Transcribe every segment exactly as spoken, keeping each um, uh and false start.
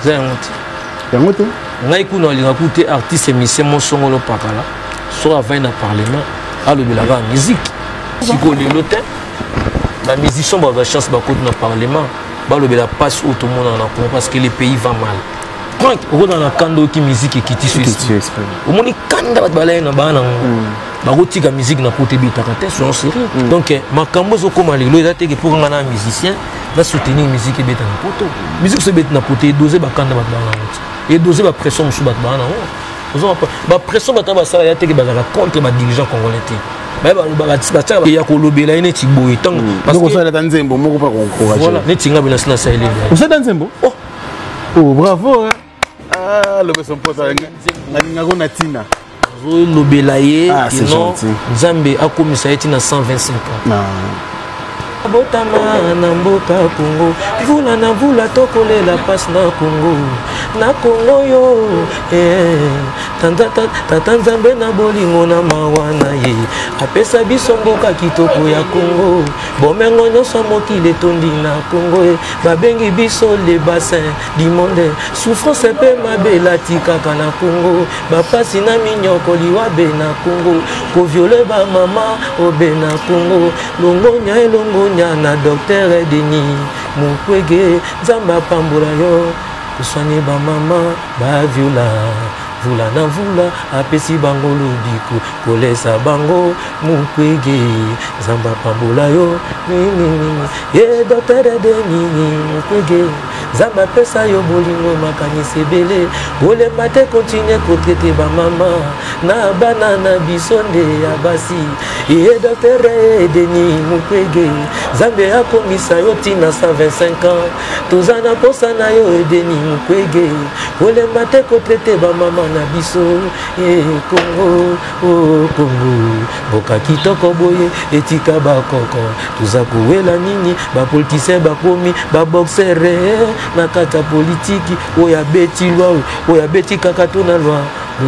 c'est un autre. C'est un autre. Naïkou n'a pas écouté artiste et monsieur mon son au Pakala. Soit avant le Parlement, à le la musique. Si vous voulez l'hôtel, la musician a la chance de dans le Parlement. Le la passe où tout le monde en a parce que le pays va mal. Quand on a un kando qui musique et qui tisse au moins kanda va balayer na bana ba roti ga musique na côté bitakate sur en série donc ma kambo zo comme les lois que pour un musicien va soutenir musique et beta na poto musique se beta na poto doser ba kanda ba bana et doser ba pression sur ba bana on ba pression ba taba ça ya te que ba contre ba dirigeant congolais ba ba ba ba ba ya ko lobela ine tiboy tant parce que ça la tanzembo moko pas encourager voilà ne tinga bila sina ça ele vous êtes tanzembo oh oh bravo hein. Ah, le son pote na tina le belaye non Nzambe a commis ça na cent vingt-cinq ans Botama na mboka Congo vula na vula tokole la passe na Congo na Congo yo eh tanda tata Nzambe na bolingo na mawana ye apesa biso mboka kitoko ya Congo bomengo nyonso mokili tondi na Congo e babengi biso le bassin du monde souffrance pe mabela tikaka na Congo bapasi na minyoko liwa be na Congo ko violer ba mama obe na Congo longonya elongonya na docteur Denis Mukwege Nzamba pambula yo kusani ba mama ba viola vula na vula apesi bango lobiko kolesa bango Mukwege Nzamba pambula yo ye docteur Denis Mukwege Nzamba pesa yo bolingo makanisi bele bole mate continue ko traiter ba mama na banana bisonde ya basi ye docteur Denis Mukwege Nzambe akomisa yo tina cent vingt-cinq ans tozana posa na yo Denis Mukwege bole mate ko traiter ba mama na biso e Congo o Congo boka kitoko boye etika bakoko tuza kuwela nini ba politicien ba komi ba boxer na kata politique oya beti loi oya beti kakato na loi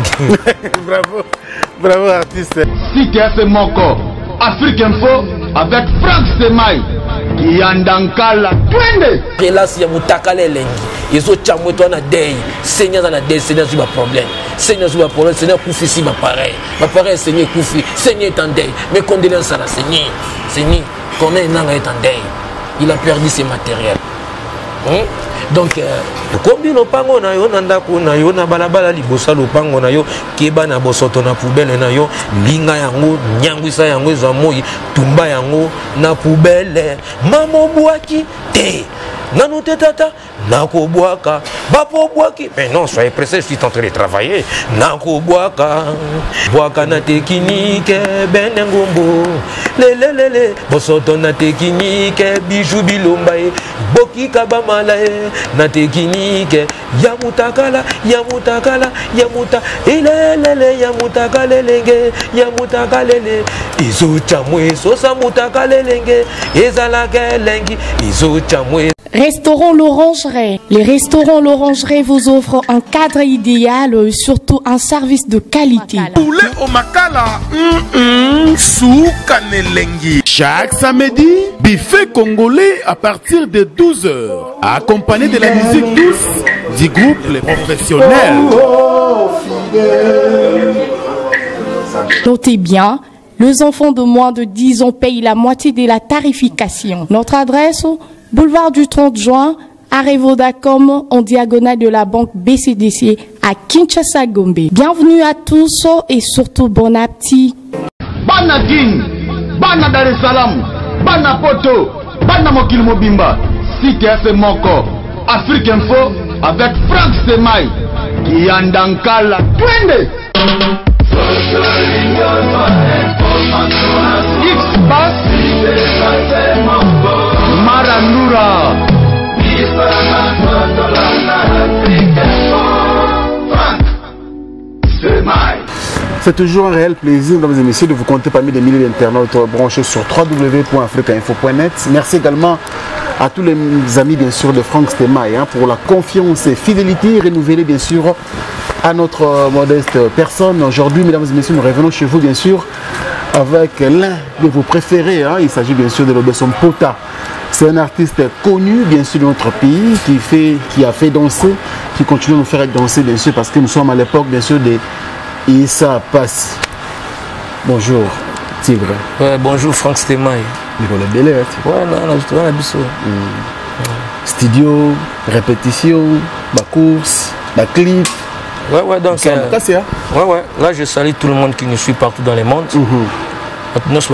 bravo bravo artiste si tu as fait mon corps Afrique Info avec Franck Semaï Yandankala twende relation ya mutakale lengi yezo chamwe to na day seigneur na day seigneur zuba problème seigneur zuba problème seigneur kufi si ba pareil ba pareil seigneur kufi seigneur est en deuil mes condoléances à la seigneur seigneur connaît nanga est en deuil il a perdu ses matériels hein? Donc kombi lopango na yo na ndako na yo na balabala libosa lopango na yo keba na bosoto na poubelle na yo linga yango nyangwisa yango za moyi tumba yango na poubelle mamo bwaki te nanu te tata nako bwaka bapo bwaki mais non soyez pressés je suis en train de travailler nako bwaka bwaka na technique benengombo lele lele bosoto na technique bijou bilomba boki kabamala na technique ya mutakala ya mutakala ya muta ilelele ya mutakala lenge ya mutakala lele izo chamwe sosa mutakala lenge ezala kelengi izo chamwe. Restaurant L'Orangerie. Les restaurants L'Orangerie vous offrent un cadre idéal, surtout un service de qualité. Poulet au makala, mm -mm, soukanelengi. Chaque samedi, buffet congolais à partir de douze heures. Accompagné de la musique douce du groupe Les Professionnels. Notez bien, les enfants de moins de dix ans payent la moitié de la tarification. Notre adresse, boulevard du trente juin, arrêt Vodacom, en diagonale de la banque B C D C à Kinshasa Gombe. Bienvenue à tous et surtout bon appétit. Bana King, Bana Dar es Salaam, Bana Poto, Bana Mokil Mobimba, C T F Moko, Afrique Info avec Franck Semaï, Yandankala twende. X-Bass Marandura. C'est toujours un réel plaisir, mesdames et messieurs, de vous compter parmi des milliers d'internautes branchés sur w w w point africa info point net. Merci également à tous les amis, bien sûr, de Franck Semaï hein, pour la confiance et fidélité renouvelée, bien sûr, à notre modeste personne. Aujourd'hui, mesdames et messieurs, nous revenons chez vous, bien sûr, avec l'un de vos préférés. Hein. Il s'agit bien sûr de l'Obeson Pota. C'est un artiste connu, bien sûr, de notre pays, qui, fait, qui a fait danser, qui continue à nous faire danser, bien sûr, parce que nous sommes à l'époque, bien sûr, de Issa Pass. Bonjour, Tigre. Ouais, bonjour, Franck Stémaï. Nicolas Belé, hein, ouais, non, non, je te vois, biso. Studio, répétition, ma course, ma clip. Ouais, ouais, donc. Ça euh, cassé, hein? Ouais, ouais, là, je salue tout le monde qui nous suit partout dans le monde. Merci.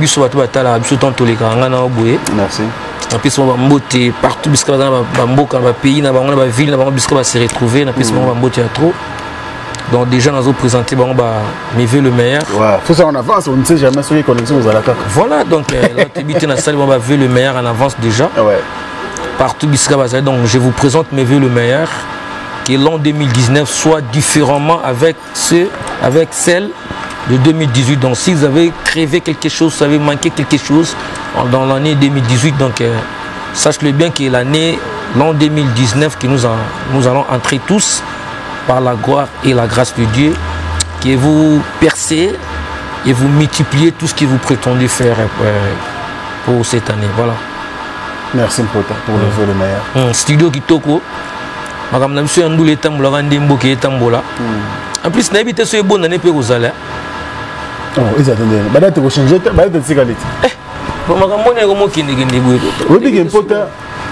En plus, on va monter partout, puisque dans le pays, dans la ville, on va se retrouver, on va monter à trop. Donc, déjà, nous avons présenté, on va me veut le meilleur. Ouais, faut ça en avance, on ne sait jamais sur les connexions aux alacas. Voilà, donc, là, tu habites dans la salle, on va veut le meilleur en avance déjà. Ouais. Partout, donc, je vous présente me veut le meilleur, qui est l'an deux mille dix-neuf, soit différemment avec ceux, avec celle de deux mille dix-huit. Donc si vous avez créé quelque chose, vous avez manqué quelque chose dans l'année deux mille dix-huit, donc euh, sachez-le bien que l'année, l'an deux mille dix-neuf, que nous, en, nous allons entrer tous par la gloire et la grâce de Dieu, que vous percez et vous multipliez tout ce que vous prétendez faire euh, pour cette année. Voilà. Merci Mpota pour mmh. le vœu le meilleur. Mmh. Studio Kitoko. Madame la monsieur Andoule Tambola, Ndembo qui est Tambola. En plus, n'habitez ce bon année pour vous aller. Oh, ils attendaient. Bah, tu vas changer, bah, tu vas changer. Eh, bon, ma campagne est comme qui n'est pas de oui, mais Mpota.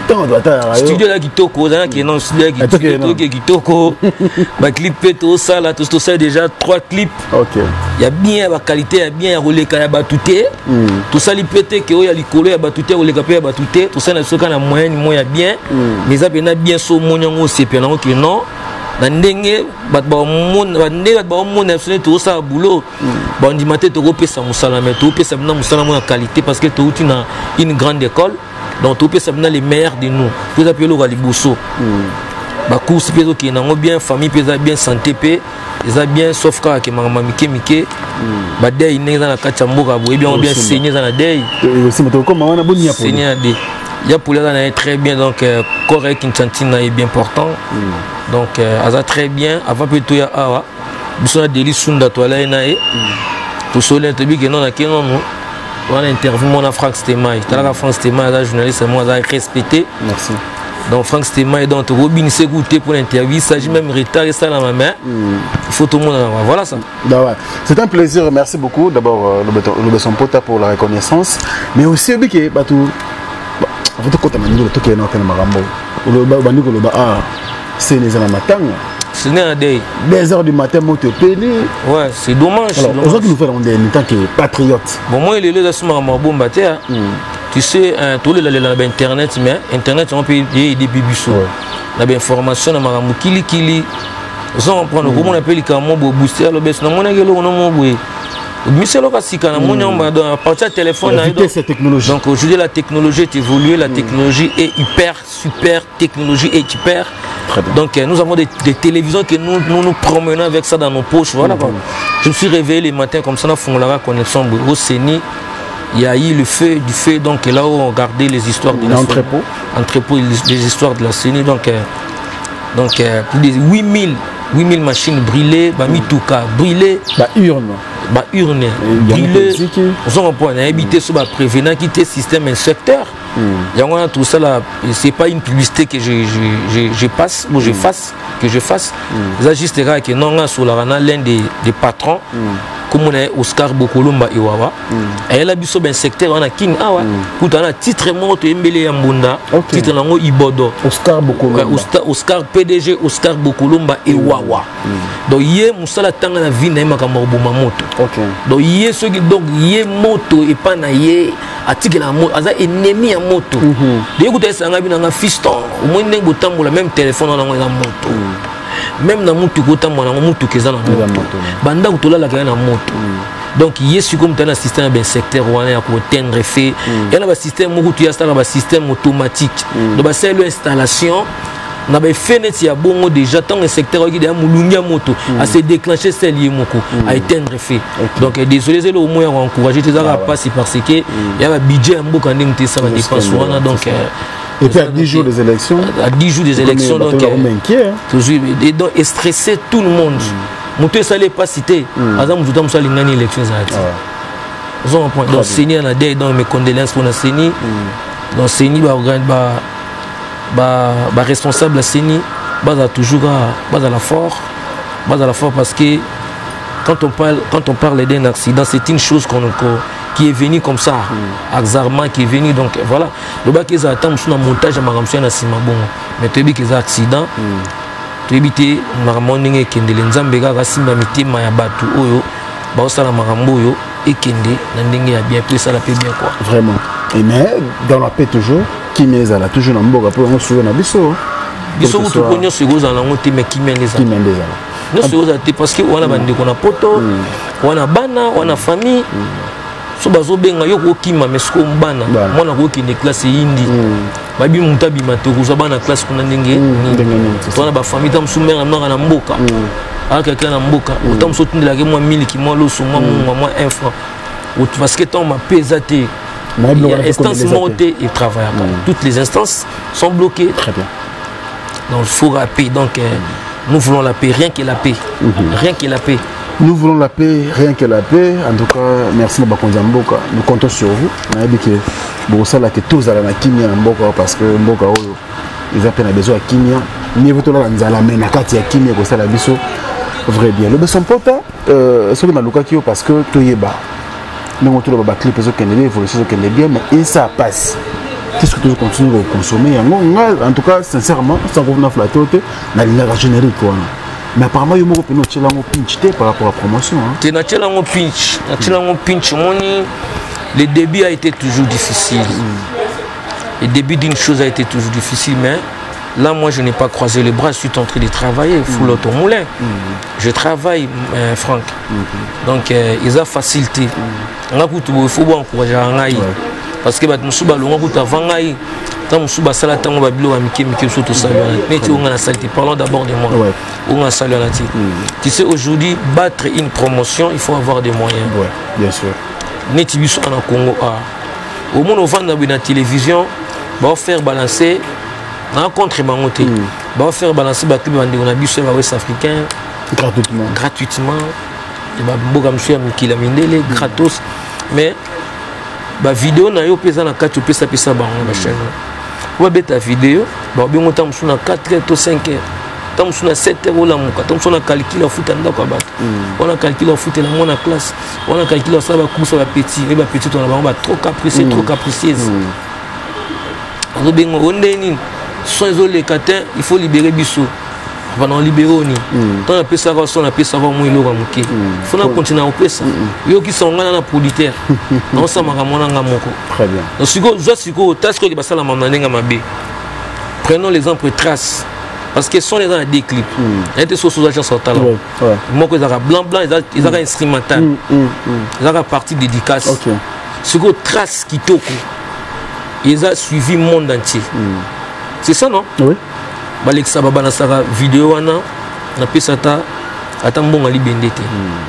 Studio là Kitoko, qui est non studio là Kitoko, bah clip tout ça là, tout ça déjà trois clips. Ok. Il y a bien la qualité, il y a bien roulé quand il y a batouté. Tout ça li pété que il y a li collé, il y a batouté, roulé capé, il y a batouté. Tout ça na ce qu'on a moyen, moyen bien. Mais ça bien bien so moyen aussi, puis non que non. Dans ndenge bat ba mon ba ndenge ba mon absolument tout ça boulot. Bon dimanche tu repères ça musala mais tu repères ça na musala moins qualité parce que tu es dans une grande école. Donc tu peux savoir les meilleurs de nous. Vous appelez le Ralibosso. Bah course peso qui n'a bien famille pesa bien santé pe, ils a bien sauf cas que maman mike mike. Bah dès il n'est dans la kachamboka, vous bien bien saigné dans la dès. Aussi mais comme on a bon nia pour. Saigné dès. Il y a pour là très bien donc correct une cantine est bien important. Donc ça très bien avant plutôt ya awa. Bisona deli sunda toile na e. Tout soleil te bi que non na que non non. On a interviewé mon Franck Stémaï. Tu as Franck Stémaï, un journaliste, moi, j'ai respecté. Merci. Donc Franck Stémaï, donc Robin s'est goûté pour l'interview. Il s'agit même de retirer ça dans ma main. Mm. Il faut tout le monde en avoir. Voilà ça. C'est un plaisir. Merci beaucoup. D'abord, le Besson Pota pour la reconnaissance. Mais aussi, il y a tout. Il faut que tu aies un marambo. C'est les amateurs. C'est né à des heures du matin, moi te péné. Ouais, c'est dommage. Alors, on nous fait en tant que patriote. Bon, moi, il est là, c'est ma bombe. Tu sais, tout le monde Internet, mais Internet, on peut y des bibisous. La information, on a kili kili. On prend le comment on appelle les camons pour booster le best. On a gagné le nom de Michel Okasika, à partir du téléphone, technologie. Donc aujourd'hui la technologie est évoluée, la technologie est hyper, super, technologie est hyper. Donc nous avons des, des télévisions que nous, nous nous promenons avec ça dans nos poches. Voilà. Mm -hmm. Je me suis réveillé les matins comme ça, on a la connexion au Séni. Il y a eu le feu du feu, donc là où on regardait les histoires de l'entrepôt. Entrepôt, les, les histoires de la Séni. Donc, euh, donc euh, plus de huit mille machines brûlées, bah, mm. tout cas brûlées. Bah, urne. Bah, urne. Brûlées. On a habité sur le prévenant qui était système inspecteur. Il y a tout ça là, c'est pas une publicité que je, je, je, je passe ou je fasse, que je fasse. C'est juste que non, sur l'un des, des patrons, comme on est Oscar Bokolomba Iwawa, et là, il y a un secteur, on a King Awa, où on a titre mot, Mbele Yambunda, titre nango Ibodo. Oscar Bokolomba. Oscar P D G, Oscar Bokolomba Iwawa. Donc, il y a Moussala Tanga la vie, Naïma Kamoroboma Moto. Donc, il y a ceux qui, donc, il y a moto et pas naïe, article la moto, il ennemi à moto. Dès que tu as un fiston, au moins tu as le même téléphone dans la moto. Même dans la moto, tu as la moto qui est dans la moto. Banda tu as la moto. Donc il y a ce comme un système ben secteur où on est à atteindre fait. Il y a un système où tu as un système automatique. Donc c'est l'installation. On a fait il y a bon déjà tant un secteur qui est à Moulunga moto à se déclencher c'est lié moko à éteindre fait. Donc désolé c'est le au moins encourager tes à passer parce que il y a un budget un beau quand même ça va dépenser donc et puis à dix jours des élections à dix jours des élections donc toujours et donc et stresser tout le monde. Moto ça les pas cité azam tout temps ça l'ingani élection ça. Donc Seigneur a dit dans mes condoléances pour la Seigneur. donc Seni ba ba ba ba responsable Seni base toujours à base à la fort base à la fort parce que quand on parle quand on parle d'un accident c'est une chose qu'on qui est venu comme ça bizarrement qui est venu donc voilà le bac ils attendent sur un montage à maramsien na sima bon mais tu dis que c'est accident tu éviter maramoninge kende nzambe ga simba mitima ya batu oyo ba osala marambo yo et kende na ndenge ya bien plus ça la paix bien quoi vraiment et mais dans la paix toujours qui met là toujours na mboka pour on souvenir na biso biso tout konyo sego za nango te mais qui met les qui met les là non sego za te parce que wana bande ko na poto wana bana wana famille so bazo benga yo ko kima mais sko mbana mwana ko kende classe yindi babi mutabi matokuza bana classe kuna ndenge ni tona ba famille tam sumera na na mboka a quelqu'un na mboka autant sotindela ke moi mille ki moi loso moi moi un franc parce que tant ma pesate il y a instance montée et travail toutes les instances sont bloquées très bien donc il faut la paix donc euh, nous voulons la paix rien que la paix rien que la paix. Nous voulons la paix, rien que la paix. En tout cas, merci à Mboka. Nous comptons sur vous. On a dit que Bossa que tous à la Kimia Mboka parce que Mboka ils ont besoin de Kimia. Mieux vaut la nzala mais na kati ya Kimia ko sala biso vrai bien. Le besoin pota euh ce que na luka kio parce que toyeba. Mais on trouve ba clip zo kende évolution zo kende bien mais et ça passe. Qu'est-ce que tu continues de consommer en tout cas sincèrement sans revenir flatter na la générique quoi. Mais apparemment, il y a un pinch par rapport à la promotion. Tu as un pinch. Un pinch. Le début a été toujours difficile. Le début d'une chose a été toujours difficile. Mais là, moi, je n'ai pas croisé les bras. Je suis en train de travailler. Il faut l'autre moulin. Je travaille, euh, Franck. Donc, euh, ils ont facilité. Il faut encourager. Parce que nous sommes tant que nous sommes tant parlons d'abord de moi. Ouais. Tu sais, aujourd'hui, battre une promotion, il faut avoir des moyens. Ouais, bien sûr. Netibus en Congo. Au moment où on va dans la télévision, on va faire balancer, on va contre Mangote. On va faire balancer les bus africains gratuitement. Gratuitement. Gratos. Mais la vidéo na yo pesa na quatre pesa pesa bango na chaîne. On va ta vidéo, ba bien montam sur na quatre heures ou cinq heures. Tam sur na sept heures la muka, tam sur na calcul foot anda ko bat. On a calcul foot na mon classe. On a calcul ça ba course ba petit, et ba petit on a ba trop capricieux, trop capricieuse. On bien on ndeni soins les catins, il faut libérer biso. Pendant libérer ni tant appelle ça on appelle ça moi il aura muké faut na continuer à opérer ça yo qui sont ngana na producteur non ça makamona ngamoko très bien donc siko zo siko task ko basala mamanenga mabe prenons l'exemple trace parce que sont les dans des clips était sur sous agent sur talent moi que ça blanc blanc ils ont instrumental ils ont partie dédicace OK siko trace kitoko ils ont suivi monde entier c'est ça non oui Baleksa baba na sara vidéo wana na pesa ta atambonga libendete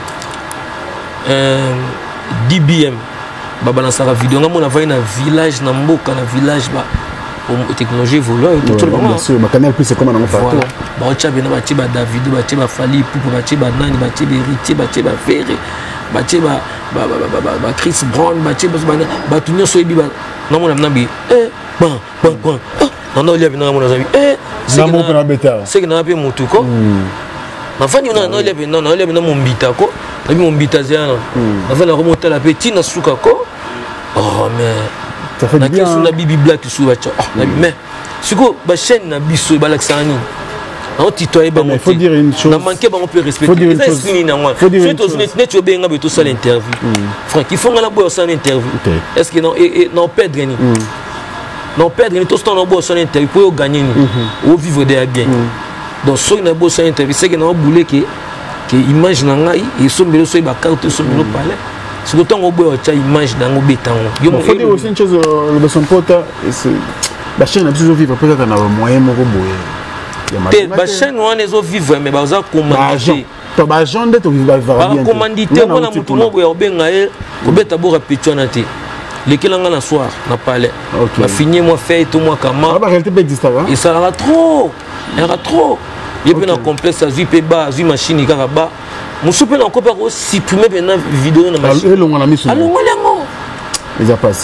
euh D B M baba na sara vidéo ngamo na vai na village na mboka na village ba technologie évolue tout le monde bien sûr ma canal plus c'est comme on en partout ba ochabe na ba tiba David ba tiba Fali Pupo ba tiba nani ba tiba Héritier ba tiba Ferré ba tiba ba ba ba ba Chris Brown ba tiba ba tunyo so ebi ba na mona na bi eh bon bon bon non non il y a bien mon ami eh c'est que n'a pas mon tout quoi ma famille on a non il y a bien non il y a bien mon bita quoi la mon bita ziana ma famille remonter la petite na suka quoi oh mais ça fait bien sur la bibi black sur la mais siko ba chaîne na biso ba laksani on titoyer ba il faut dire une chose na manquer ba on peut respecter faut dire une chose faut dire une chose net tu benga beto ça l'interview Franck il faut ngala boy ça l'interview est-ce que non et non perdre ni non perdre tout ce temps on boit son interview pour gagner ou vivre derrière bien donc ceux qui n'ont pas son interview c'est que non boulé que que image nangai ils sont bien sur ba carte sur le palais c'est autant on boit cha image dans béton il faut dire aussi une chose le besoin pota c'est la chaîne a besoin vivre peut-être dans un moyen moko boye la chaîne on les vivre mais ba za commander to ba jonde to vivre ba bien ba commanditer wana mutu moko ya obenga e obeta bo rapetwana te lesquels on a soir n'a pas l'air ma fini moi fait tout moi comment et ça aura trop il y aura trop il y a un complexe à zuiper bas zui machine caraba mon souper encore pas supprimer une vidéo dans ma allô on a mis sur allô ils a passé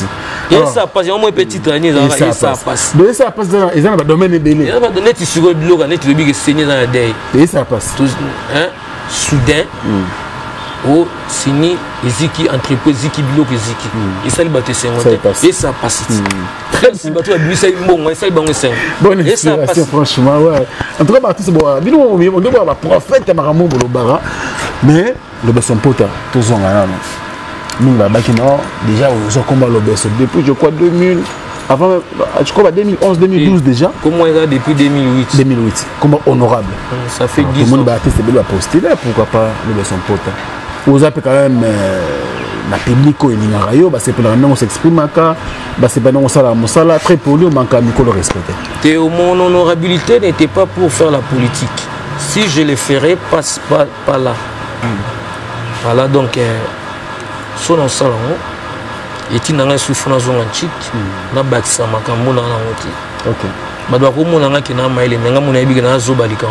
Et ça passe, il y a au moins petit année, et ça passe. Et ça passe, ils ont un domaine belé. Il y a un domaine qui sur le blog, net le big saigné dans la deuil. Et ça passe. Soudain, au signé Ziki entreprise Ziki blog Ziki. Et ça, il battait cinquante. Et ça passe. Même si bateau a bu ça, bon, ça, il va cinq. Bonne inspiration, franchement, ouais. En tout cas, Martin, c'est bon. On doit avoir prophète à Maramou Bolobara. Mais le Besson Pota, tous en gagnant. Nous, là-bas, déjà, ils ont combattu le Besson depuis, je crois, deux mille. Avant, je crois, deux mille onze deux mille douze déjà. Comment il a depuis deux mille huit deux mille huit. Combat honorable. Ça fait dix ans. Tout le monde va artiste de postuler, pourquoi pas le Besson Pota. Vous avez quand même. La public au Elingarayo, c'est pour la même on s'exprime à c'est pas non ça la très poli, on manque à Nico le respecter. Mon honorabilité n'était pas pour faire la politique. Si je le ferais, passe pas, pas là. Mm. Voilà donc son en salon et qui n'a pas souffert dans un chic, n'a pas ça m'a quand mon en oti. Ok. Bah donc mon en a qui n'a pas il mais mon abi n'a zoba li quand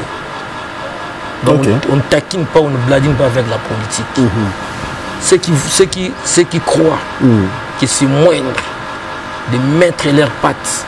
donc on taquine pas, on ne bladine pas avec la politique. Mm -hmm. Ceux qui, ceux qui, ceux qui croient mm. que c'est moindre de mettre leurs pattes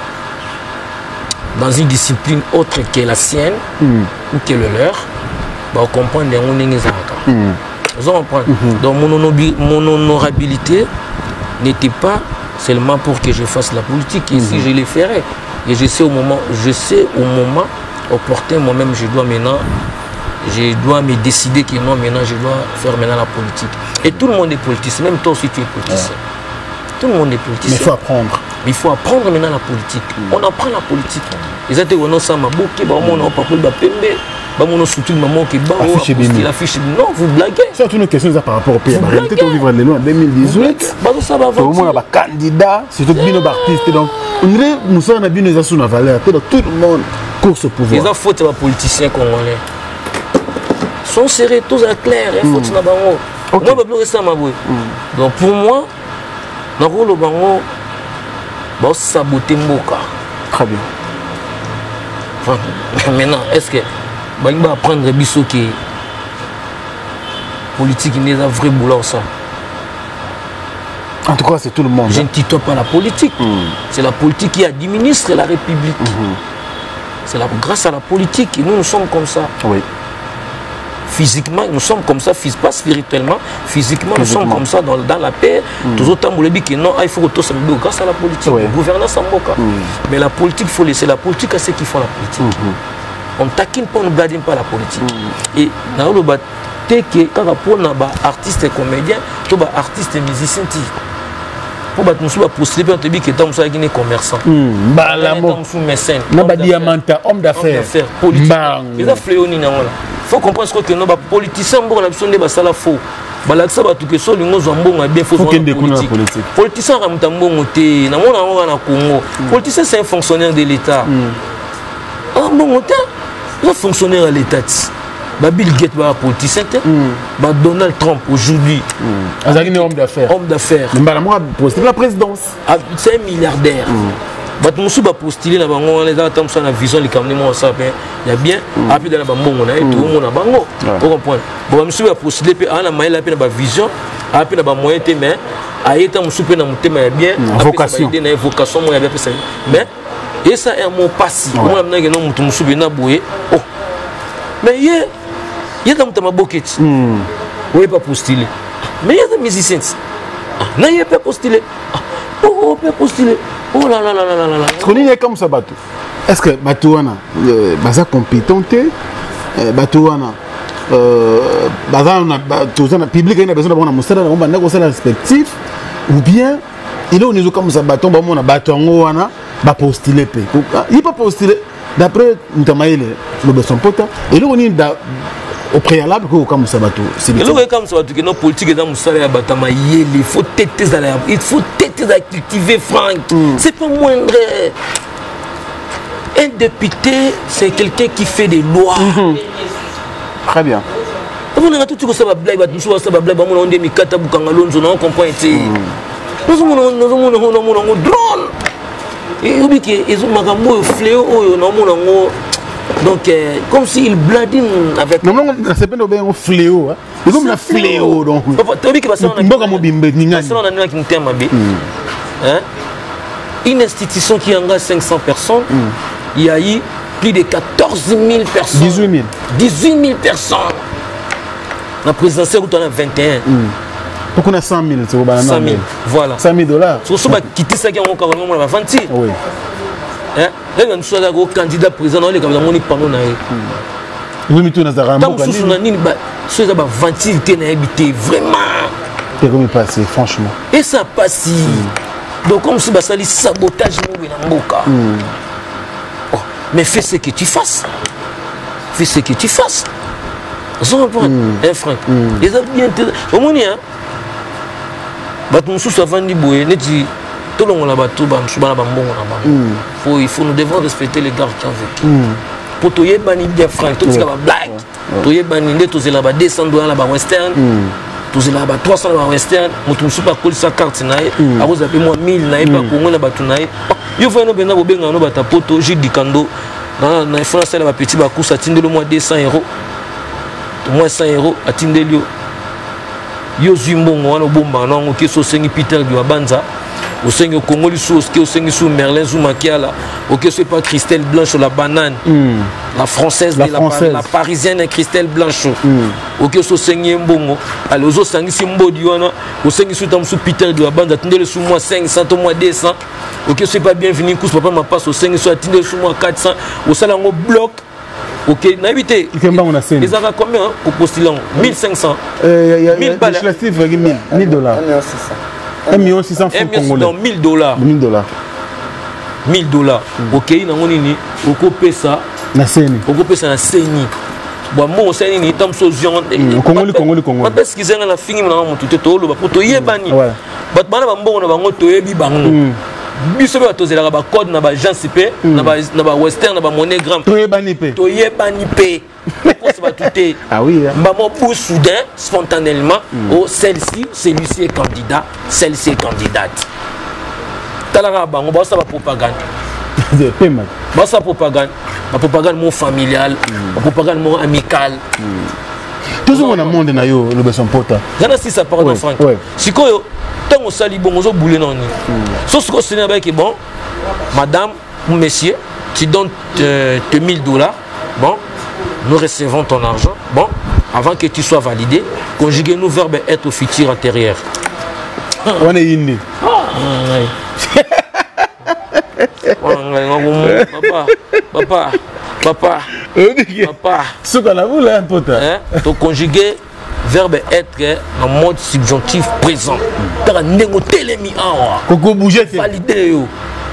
dans une discipline autre que la sienne mm. ou que le leur, bah, on comprend que on est mm. Vous comprenez mm -hmm. Donc mon, mon honorabilité n'était pas seulement pour que je fasse la politique, et mm -hmm. si je le ferais. Et je sais au moment, je sais au moment opportun, moi-même je dois maintenant. Je dois me décider que non, maintenant je dois faire maintenant la politique. Et tout le monde est politicien, même toi aussi tu es politicien. Ouais. Tout le monde est politicien. Mais il faut apprendre. Mais il faut apprendre maintenant la politique. Mm. On apprend la politique. Ils ont dit que ça m'a bouqué, on a pas de pembe, on a soutenu maman qui bat, il affiche. Non, vous blaguez. C'est une question par rapport au pays. En réalité, on vivra les lois en deux mille dix-huit. Au moins, on a un candidat, c'est tout bien artiste. Donc, on dirait que nous sommes bien les assuns à valeur. Tout le monde course au pouvoir. Ils ont faute aux politiciens congolais. Sont serrés tous à clair, il faut que tu n'aies moi je peux ça ma boue. Donc pour moi dans le bango bah saboter Mboka. Très bien. Enfin, maintenant est-ce que bah il va apprendre biso qui politique n'est pas vrai boulot ça. En tout cas c'est tout le monde. Je ne tutoie pas la politique. Mm. C'est la politique qui administre la République. Mm -hmm. C'est grâce à la politique que nous nous sommes comme ça. Oui. Physiquement, nous sommes comme ça, pas spirituellement, physiquement, nous sommes comme ça dans, dans la paix. Mm. Tous autant, vous dit que non, il faut que tout ça grâce à la politique. Ouais. Gouvernance en Boka. Mm. Mais la politique, il faut laisser la politique à ceux qui font la politique. Mm -hmm. On ne taquine pas, on ne bladine pas la politique. Mm. Et dans le bas, quand on a artiste et comédien, tout bas artiste et musicien, pour battre nous postuler, on te dit que tu es commerçant. Bah la mot. Mécène. Naba diamanta, homme d'affaires. Politique. Ils ont fléau ni non. Faut comprendre ce que nos politiciens ont besoin de ça la faux. Bah ça va tout que ça les gens ont bon bien faut politique. Politicien a muta bon côté. Na mona on na Congo. Politicien c'est un fonctionnaire de l'État. Ah bon côté. Un fonctionnaire à l'État. Bah Bill Gates va politicien. Bah Donald Trump aujourd'hui. Azali est homme d'affaires. Homme d'affaires. Mais bah moi postuler la présidence. C'est un milliardaire. Bah tout le monde postuler là bango les attentes sur la vision les camions moi ça ben il y a bien après dans la bango on a tout le monde a bango vous comprenez bon monsieur va postuler puis on a maïla puis la vision après la moyen té mais ayeta monsieur pe na mutema ya bien vocation na vocation moi ya ça mais et ça est mon passé moi na que non mutu monsieur be na boye oh mais yé yé dans mutama boketi oui pas postuler mais il y a des musiciens na yé pas postuler oh pas postuler. Oh là là là là là là. Est-ce est comme ça bateau? Est-ce que Batouana baza compétenté Batouana baza na Batouana public ina besoin d'avoir un monstre na bomba ndako sala respectif ou bien il est au niveau comme ça bateau ba mona batongo wana ba postuler pe. Il pas postuler d'après Ntamaïle le Besson Pota et là on est au préalable que comme ça bateau. C'est le comme ça bateau que nos politiques dans musala ya batama yeli il faut têter à il faut têter à cultiver Franck. Mm. C'est pas moindre. Un député c'est quelqu'un qui fait des lois. Mm-hmm. Très bien. On a tout ça va blague bateau ça va blague on dit mikata bukanga lonzo on comprend été. Nous sommes nous sommes nous sommes drôle. Et obi que ils ont magambo fléau oh non mon donc euh, comme s'il bladine avec non non c'est pas un fléau hein c'est comme un fléau donc tu vois que ça on a ça on a qui nous thème abi hein? Une institution qui engage cinq cents personnes, mm. il y a eu plus de quatorze mille personnes. dix-huit mille. dix-huit mille personnes. La présidentielle, on a vingt et un. Mm. Pourquoi on a cent mille? cent mille, voilà. cent mille dollars. Si on a quitté ça, on va vendre. Oui. Hein? Là, on a un candidat président, on a un panneau. Oui, mais tu as un temps où on a habité vraiment. C'est comme il passe, franchement. Et ça passe. Mm. Donc, comme si ça dit sabotage, mm. oh, mais fais ce que tu fasses. Fais ce que tu fasses. Vous comprenez, mm. hein, Franck? Les gens bien. Au moins, hein? Tout le monde là-bas, tout le monde il faut nous devons respecter les gars qui ont vécu. Pour tout y bani des francs, tout ce qui est black. Tout y bani des tout c'est là-bas deux cents dollars là-bas western. Tout c'est là-bas trois cents là-bas western. Moi tout me suis pas collé sa carte naïe. À vous appelez moi mille naïe pas pour moi là-bas tout naïe. Il faut nous benna vous benga nous bata poto Gilles Dikando. Dans dans France là-bas petit ba course atteindre le mois deux cents euros. Moins cent euros atteindre le yo zimbongo wana bomba na ngoki so sengi Peter Biwabanza. Au Seigneur Congo, au Seigneur Merlin Zoumakiala, au que c'est pas Christelle Blanche la banane, mm. la française, la, la, française. la, la parisienne Christelle Blanche, au que c'est Seigneur Mbongo, alors aux autres c'est Mbodiwana, au Seigneur sous Peter de la bande, attendez sous moi cinq cents, au moins deux cents, au que c'est pas bienvenu, que papa m'a passe au Seigneur soit attendez sous moi quatre cents, au salon bloc. Ok, n'habitez. Les avons combien au postulant? mille cinq cents. mille balles. mille dollars. un million six cents francs congolais. mille dollars. mille dollars. mille dollars. Ok, il y a un peu ça. Na seni. On peut ça na seni. Bon, moi, c'est une étape social. Congolais, Congolais, Congolais. Parce qu'ils ont la fin, ils ont tout tout le pour tout y est banni. Mais bana bambo na bango to yebi bango. Biso ba to zela ba code na ba Jean C P, na ba na ba Western, na ba MoneyGram. To ye bani pe. To ye bani pe. Ah oui. Maman pour soudain, spontanément, oh celle-ci, celui-ci est candidat, celle-ci est candidate. Talara bango, bah ça va propagande. Bah ça propagande, la propagande mon familial, la propagande mon amical. Toujours on a monde na yo le beson pota. Gana si ça parle en franc. Si quoi tant on sali bon on boulé non ni. Sauf que c'est avec bon, madame ou monsieur, tu donnes tes mille dollars, bon. Nous recevons ton argent. Bon, avant que tu sois validé, conjuguez-nous verbe être au futur antérieur. On est indi. Papa, papa, papa, papa. Ce qu'on a voulu, un pote. Donc conjuguer verbe être en mode subjonctif présent. T'as négocié les mi awa. Coco bouger. Validé yo.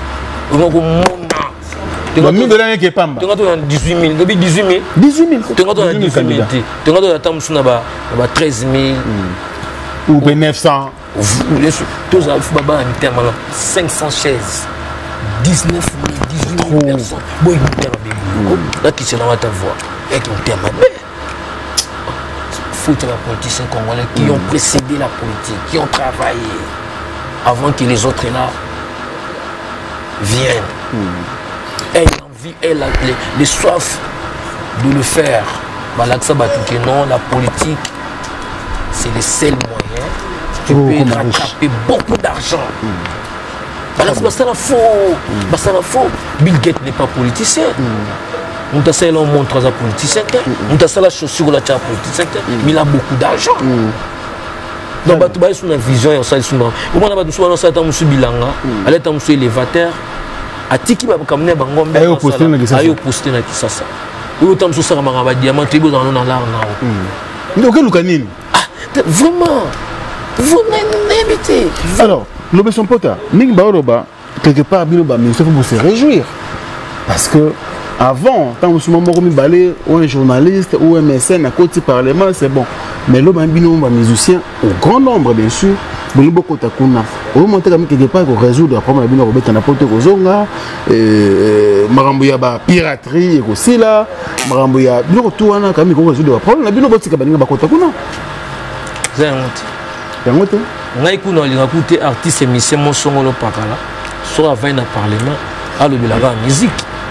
mille dollars qui est pas mal. Tu as dix-huit mille. Depuis dix-huit mille. dix-huit mille. Tu as dix-huit mille. Tu as treize mille. Ou neuf cents. Tous les cinq cents chaises. dix-neuf mille, dix-huit mille personnes. Bon, il là qui se lance ta voix. Et qui ont terminé. Il faut que les politiciens congolais qui ont précédé la politique, qui ont travaillé avant que les autres là viennent. Elle a envie, elle a les, les soif de le faire. Voilà que ça va tout non, la politique, c'est le seul moyen. Tu oh, peux rattraper beaucoup d'argent. Voilà que ça la faux. Ça la faux. Bill Gates n'est pas politicien. On t'a ça on montre à politicien. On t'a ça la chaussure la tcha politicien. Mais il a beaucoup d'argent. Donc bah tu vas sur la vision et ça sur moi. Au moins là-bas nous sommes dans ça dans monsieur bilanga. Allez dans monsieur élévateur. Atiki ba kamne bangombe ayo poster na kisasa ayo poster na kisasa uyo tamso saka mangaba diamant tibo dans na lar na ndio ke lukanini ah vraiment vous n'habitez alors le beson pota mingi ba roba quelque part bino ba mais il faut se réjouir parce que avant quand vous moko mi balé ou un journaliste ou un mécène à côté parlement c'est bon mais le bambino ba musicien au grand nombre bien sûr boni boko takuna au monter comme quelque part pour résoudre le problème bino robeta na pote kozonga euh marambo ya ba piraterie et aussi là marambo ya bino tout wana comme ko résoudre le problème na bino botika baninga bakota kuna zangote yangote ngai kuna linga kuté artiste musicien mon songolo pakala so avant na parlement à le la musique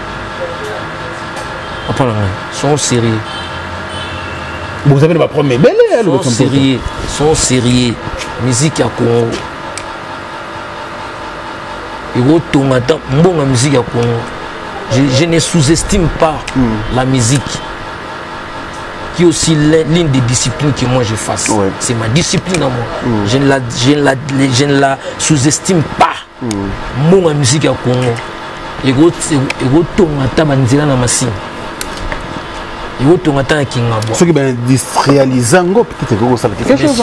après sont sérieux. Vous avez le premier bel sont sérieux, sont sérieux. Musique à Congo. ekotonga mbongo musique ya Congo. Je, je ne sous-estime pas mm. la musique, qui est aussi l'une des disciplines que moi je fasse. Ouais. C'est ma discipline à moi. Mm. Je ne la, je ne la, je ne la sous-estime pas. Mon mm. musique à Congo. Et retourne à Tabanzila na machine. Et retourne à Kingabo. Ce qui est industrialisé, peut-être que ça fait quelque chose.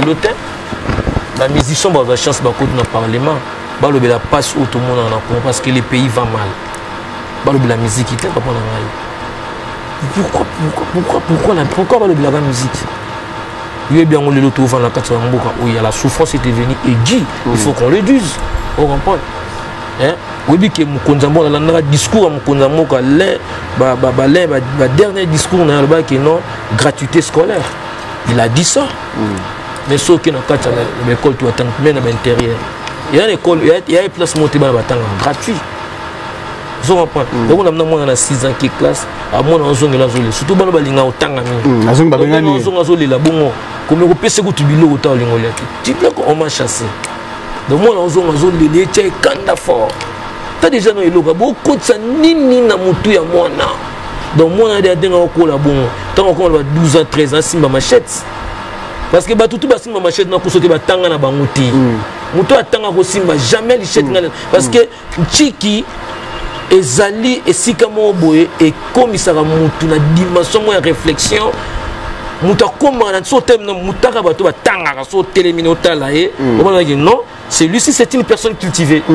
La musiciens ont la chance de dans le Parlement. Il la passe où tout le monde en a parce que le pays va mal. La musique est pas pour pourquoi pourquoi pourquoi pourquoi la pourquoi va la musique. Il est bien on le trouve dans la carte où il y a la souffrance est devenue aiguë. Il faut qu'on le dise. On comprend. Hein? Oui, que Moukonzambo dans le discours à Moukonzambo le ba ba ba le dernier discours dans le bas qui non gratuité scolaire. Il a dit ça. Mais sauf que dans carte l'école tu attends même à l'intérieur. Il y a une école, il y a une place montée dans la gratuit. Vous comprenez? Donc on a maintenant dans six ans qui classe à mon zone la zone surtout dans le balinga autant ami. Na zone balinga ni. Zone zone la bongo. Comme on peut se goûter bilo autant lingolia. Tu peux qu'on m'a chassé. Donc moi dans zone zone les les tchè kanda fort. T'as déjà dans le local beaucoup de ça nini na mutu ya mwana. Donc moi on a des denga ko la bongo. Tant qu'on va douze ans treize ans simba machette. Parce que batutu ba simba machette na ko sote ba tanga na banguti. Mutu atanga ko simba jamais lichette ngala parce que chiki ezali esika mo boye et comme ça va mutu na dimension mo ya réflexion mutu akoma na so thème na mutaka bato batanga ka so télémine otala e on va dire non c'est lui c'est une personne cultivée.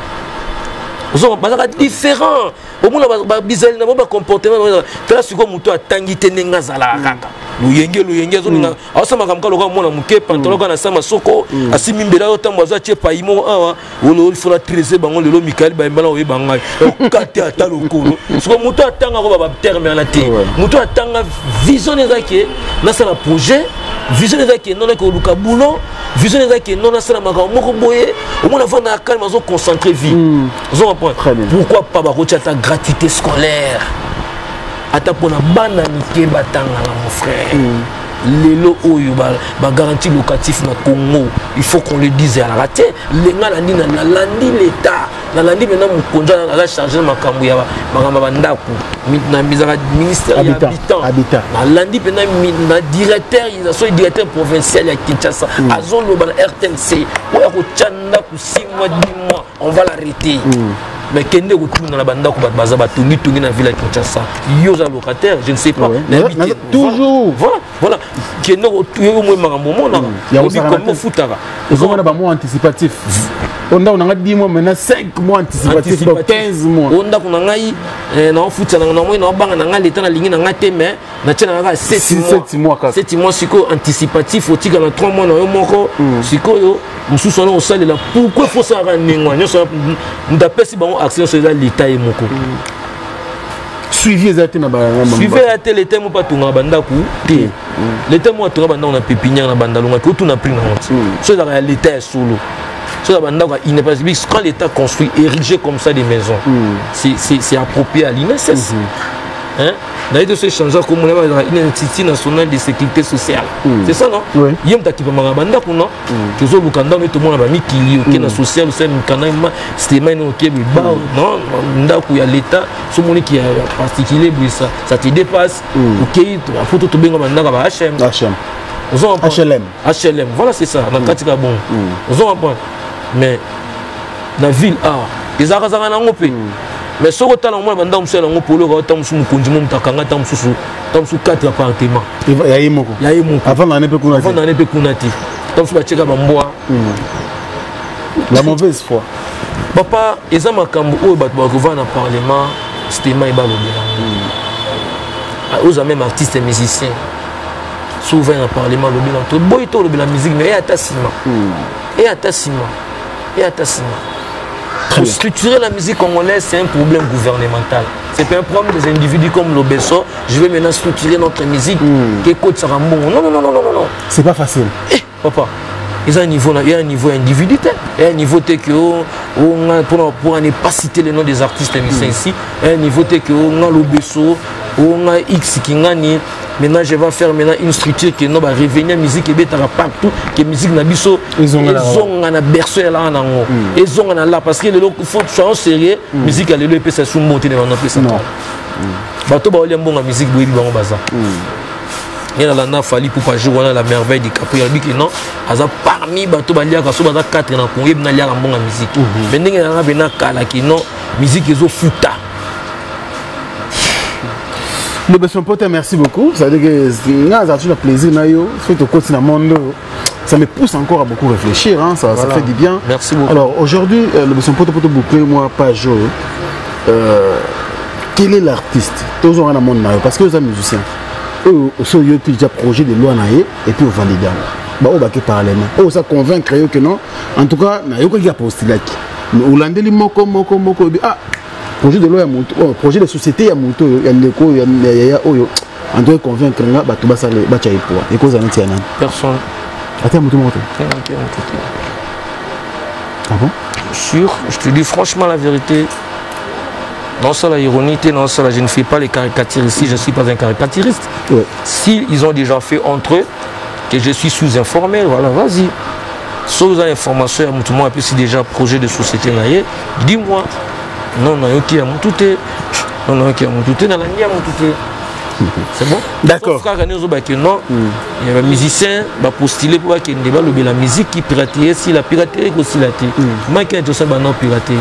Vous avez pas différent au moins ba bizarre na ba comportement là c'est comme mutu atangi tenenga zala kaka luyenge luyenge zoninga asama kamka loka mona muke pantalon kana sama soko asimi mbela otambo za tie paimo awa olo il faut la treize bango lelo Michael ba mbala oye bangai kati ata lokolo soko mutu atanga ko ba terme na te mutu atanga vision ezake na sala projet vision ezake non ko luka boulot vision ezake non na sala makao moko boye au moins avant na calme zo concentrer vie zo comprendre pourquoi pas ba ko ta gratuité scolaire ata pona bana mike batanga na mon frère lelo oyo ba ba garantie locatif na Congo il faut qu'on le dise à la raté lenga la ndina na landi l'état na landi maintenant mukonja na charger makambo ya makamba bandako na bizara ministère habitant habitant na landi pena na directeur il a son directeur provincial ya Kinshasa azolo ba R T N C oya ko chanda ku six mois dix mois on va l'arrêter. Mais kende retourne dans la bande ko baza ba tungi tungi na ville à Kinshasa yo za locataire je ne sais pas toujours voilà voilà kende retourne mo makambo mona comme futara on a ba mois anticipatif on a on a dix mois maintenant cinq mois anticipatif donc quinze mois on a qu'on ngai na futa na moi na banga na l'état na lingi na ngate mais na tena na sept mois sept mois siko anticipatif au tika na trois mois na yo moko siko yo mususu na osali la pourquoi faut ça rendre nyo ça ndapesi ba action sur l'état et moko suivi ezate na ba suivi ezate l'état mo patunga banda ku te l'état mo patunga banda on a pépinière na banda longa ko tout na pris na honte so la l'état est solo so la banda il n'est pas quand l'état construit érigé comme ça des maisons c'est c'est c'est approprié à l'I N S S hein d'ailleurs de ce changement comme on a une entité nationale de sécurité sociale c'est ça non yem ta kipa mangabanda kuno toujours bukanda mais tout le monde a mis qui qui na social c'est kana c'était même OK ba non ndaku ya l'état ce monde qui a particulier ça ça te dépasse OK faut tout benga bandaka ba H M H M H L M H L M voilà c'est ça na katika bon vous en point mais la ville a des arazanga na ngopé mais ce que tu as dans le monde, tu as un polo, tu as un mukonji, tu as un quatre appartements. Il y a eu beaucoup. Il y a eu beaucoup. Avant l'année peu kunati. Avant l'année peu kunati. Tu as fait un bois. La mauvaise foi. Papa, ils ont makambo au bat ba dans le parlement, c'était mai ba lo bilan. Aux même artistes et musiciens. Souvent dans le parlement le bilan. Tout boy to le bilan musique mais et attachement. Et attachement. Et attachement. Pour structurer la musique congolaise, c'est un problème gouvernemental. C'est pas un problème des individus comme l'Obesso. Je vais maintenant structurer notre musique. Mm. Que Côte Sarambon. Non, non, non, non, non, non. C'est pas facile. Eh, papa, ils ont un niveau, il y a un niveau individuel, il y a un niveau tel que pour pour ne pas citer les noms des artistes musiciens ici, il y a un niveau tel que on a le Besso, on a X qui gagne. Maintenant je vais faire maintenant une structure qui va revenir musique et betara partout, que musique na biso ils ont un berceau là en haut, ils ont là parce que le faut soit sérieux, musique à l'élo et ça sous monter devant notre ça. Bato ba oli mbonga musique boyebi bango baza. Il y a la Fali pour pas jouer la merveille du Capo. Il y a que non, aza parmi bato balia ka so baza quatre na Congo na lia mbonga musique. Mais ndenge na bena kala ki non musique ezo futa. Le Besson Pote, merci beaucoup. Ça veut dire que c'est un plaisir nayo, fait au quotidien monde. Ça me pousse encore à beaucoup réfléchir, hein. ça, voilà. Ça fait du bien. Merci beaucoup. Alors aujourd'hui, euh, le Besson Pote pour te boucler moi pas jouer. Euh, quel est l'artiste? Toujours un monde nayo parce que les musiciens. Eux aussi ils ont déjà projet de loi naïe et puis au validant. Bah on va que parlement. Oh ça convaincre que non. En tout cas, nayo qui a postulé. Mais Hollande li moko moko moko ah projet de loi ya moto, oh, projet de société ya moto ya ndeko ya ya oyo. On doit convaincre nga bato basale bacha ipoa. Et cause anti anan. Personne. Attends moto moto. Ah bon? Sûr, je te dis franchement la vérité. Non ça la ironie, non ça je ne fais pas les caricatures ici, je ne suis pas un caricaturiste. Ouais. Si ils ont déjà fait entre eux que je suis sous-informé, voilà, vas-y. Sauf l'information, moi, puis c'est déjà projet de société, dis-moi. Non, non, ok, tout est. Non, non, ok, tout est dans la ligne, tout est. C'est bon? D'accord. Non, il y a un musicien qui va postuler pour qu'il y ait la musique qui piraterie, si la piraterie aussi la télé. Moi, qui ai tout ça, non piraterie.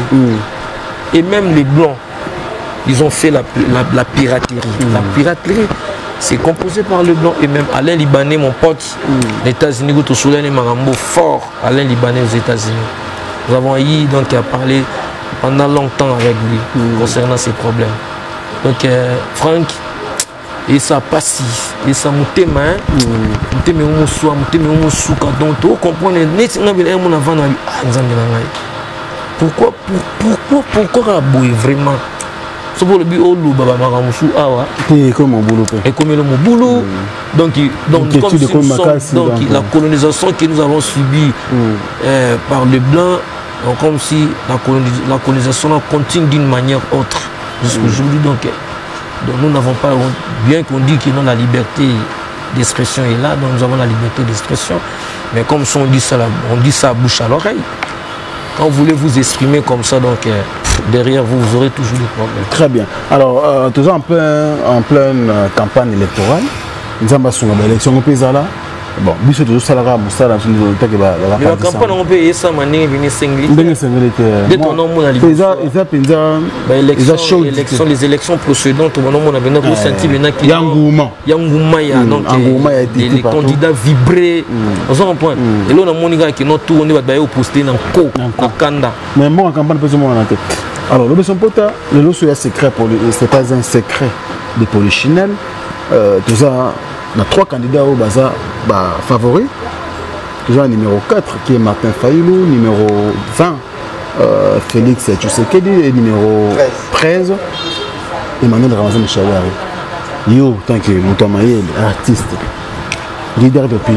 Et même les blancs, ils ont fait la, la, la piraterie. La piraterie, c'est composé par le blanc. Et même Alain Libanais, mon pote, les États-Unis, tout sous l'aile, Marambo, fort, Alain Libanais aux États-Unis. Nous avons eu donc à parler pendant longtemps avec lui mm. concernant ces problèmes. Donc euh, Franck, et ça passe, et ça m'a été main, m'a été mon soin, m'a été mon souka. Donc tu comprends, net n'a bien mon avant na ah nous pourquoi pourquoi pourquoi aboué vraiment? C'est pour le but au loup baba maramusou awa. Et comme mon boulot. Et comme le mon boulot. Donc donc donc comme si comme sommes, donc la colonisation que nous avons subie mm. euh, par le blanc. Donc, comme si la, colonis la colonisation continue d'une manière autre jusqu'aujourd'hui. Donc, donc nous n'avons pas, bien qu'on dit que non, la liberté d'expression est là, donc nous avons la liberté d'expression. Mais comme si on dit ça, on dit ça à bouche à l'oreille. Quand vous voulez vous exprimer comme ça, donc euh, derrière vous, vous aurez toujours des problèmes. Très bien. Alors, euh, toujours en, plein, en pleine euh, campagne électorale, nous avons une élection au pays là. Bon, bis toujours salara musala sur le temps que la la campagne on peut essa manière venir singli. Benga singli te. De ton nom mon ali. Ils ils penza ba élection élection les élections précédentes mon nom on a bien ressenti bien qui Yangouma. Yangouma ya donc les candidats vibrés. On s'en point. Et là on a mon gars qui non tout on va ba poster dans ko na kanda. Mais moi en campagne peut moi en tête. Alors le Besson Pote, le lot c'est secret pour c'est pas un secret de Polichinelle. Euh tout ça on a trois candidats au bazar bah, favoris. Toujours numéro quatre qui est Martin Fayoulou, numéro vingt euh, Félix Tshisekedi et numéro treize Emmanuel Ramazan Chawari. Yo, tant que Moutamaye, artiste, leader d'opinion,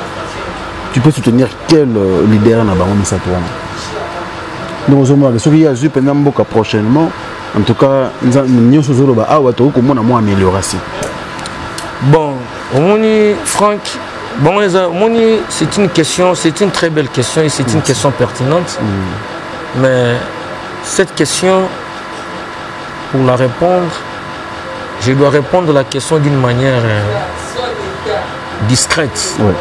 tu peux soutenir quel euh, leader n'a pas remis ça toi? Donc, on va se pendant beaucoup prochainement. En tout cas, nous avons amélioration. Bon, Moni, Franck, bon, c'est une question, c'est une très belle question et c'est une question pertinente. Mm. Mais cette question, pour la répondre, je dois répondre à la question d'une manière euh, discrète. Oui.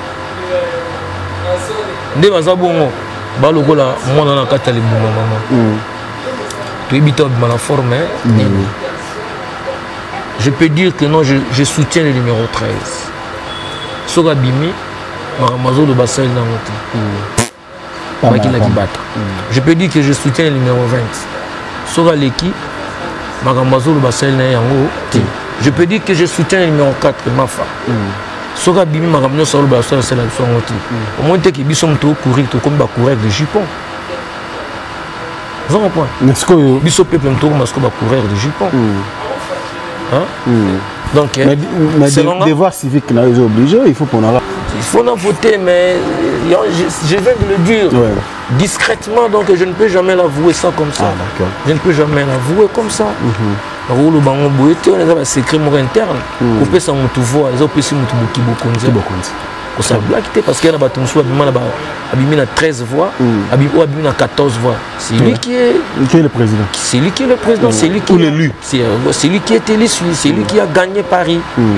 Je peux dire que non, je, je soutiens le numéro treize. Soga Bimi, Maramazo de Bassel Namote. Je peux dire que je soutiens le numéro vingt. Soga Leki, Maramazo de Bassel Namote. Je peux dire que je soutiens le numéro quatre, Mafa. Soga Bimi, Maramazo de Bassel Namote. Au moins, tu es courir comme courir de jupons. Vous en comprenez? Biso peuple me courir de jupons. Hein? Mm. Donc, mais, mais selon des devoirs civiques, ils sont obligés, il faut qu'on aura. faut en voter, mais je, je viens de le dire ouais. discrètement, donc je ne peux jamais l'avouer ça comme ça. Ah, je ne peux jamais l'avouer comme ça. Le bango boyete, on a un secret interne. On peut s'en voir, les autres aussi mutu boki bokonzi. On s'en blague parce qu'il y a des gens qui ont treize voix, ou abîmé quatorze voix. C'est lui qui est qui est le président. C'est lui qui est le président, c'est lui qui est l'élu. C'est lui qui est élu, c'est lui qui a gagné Paris.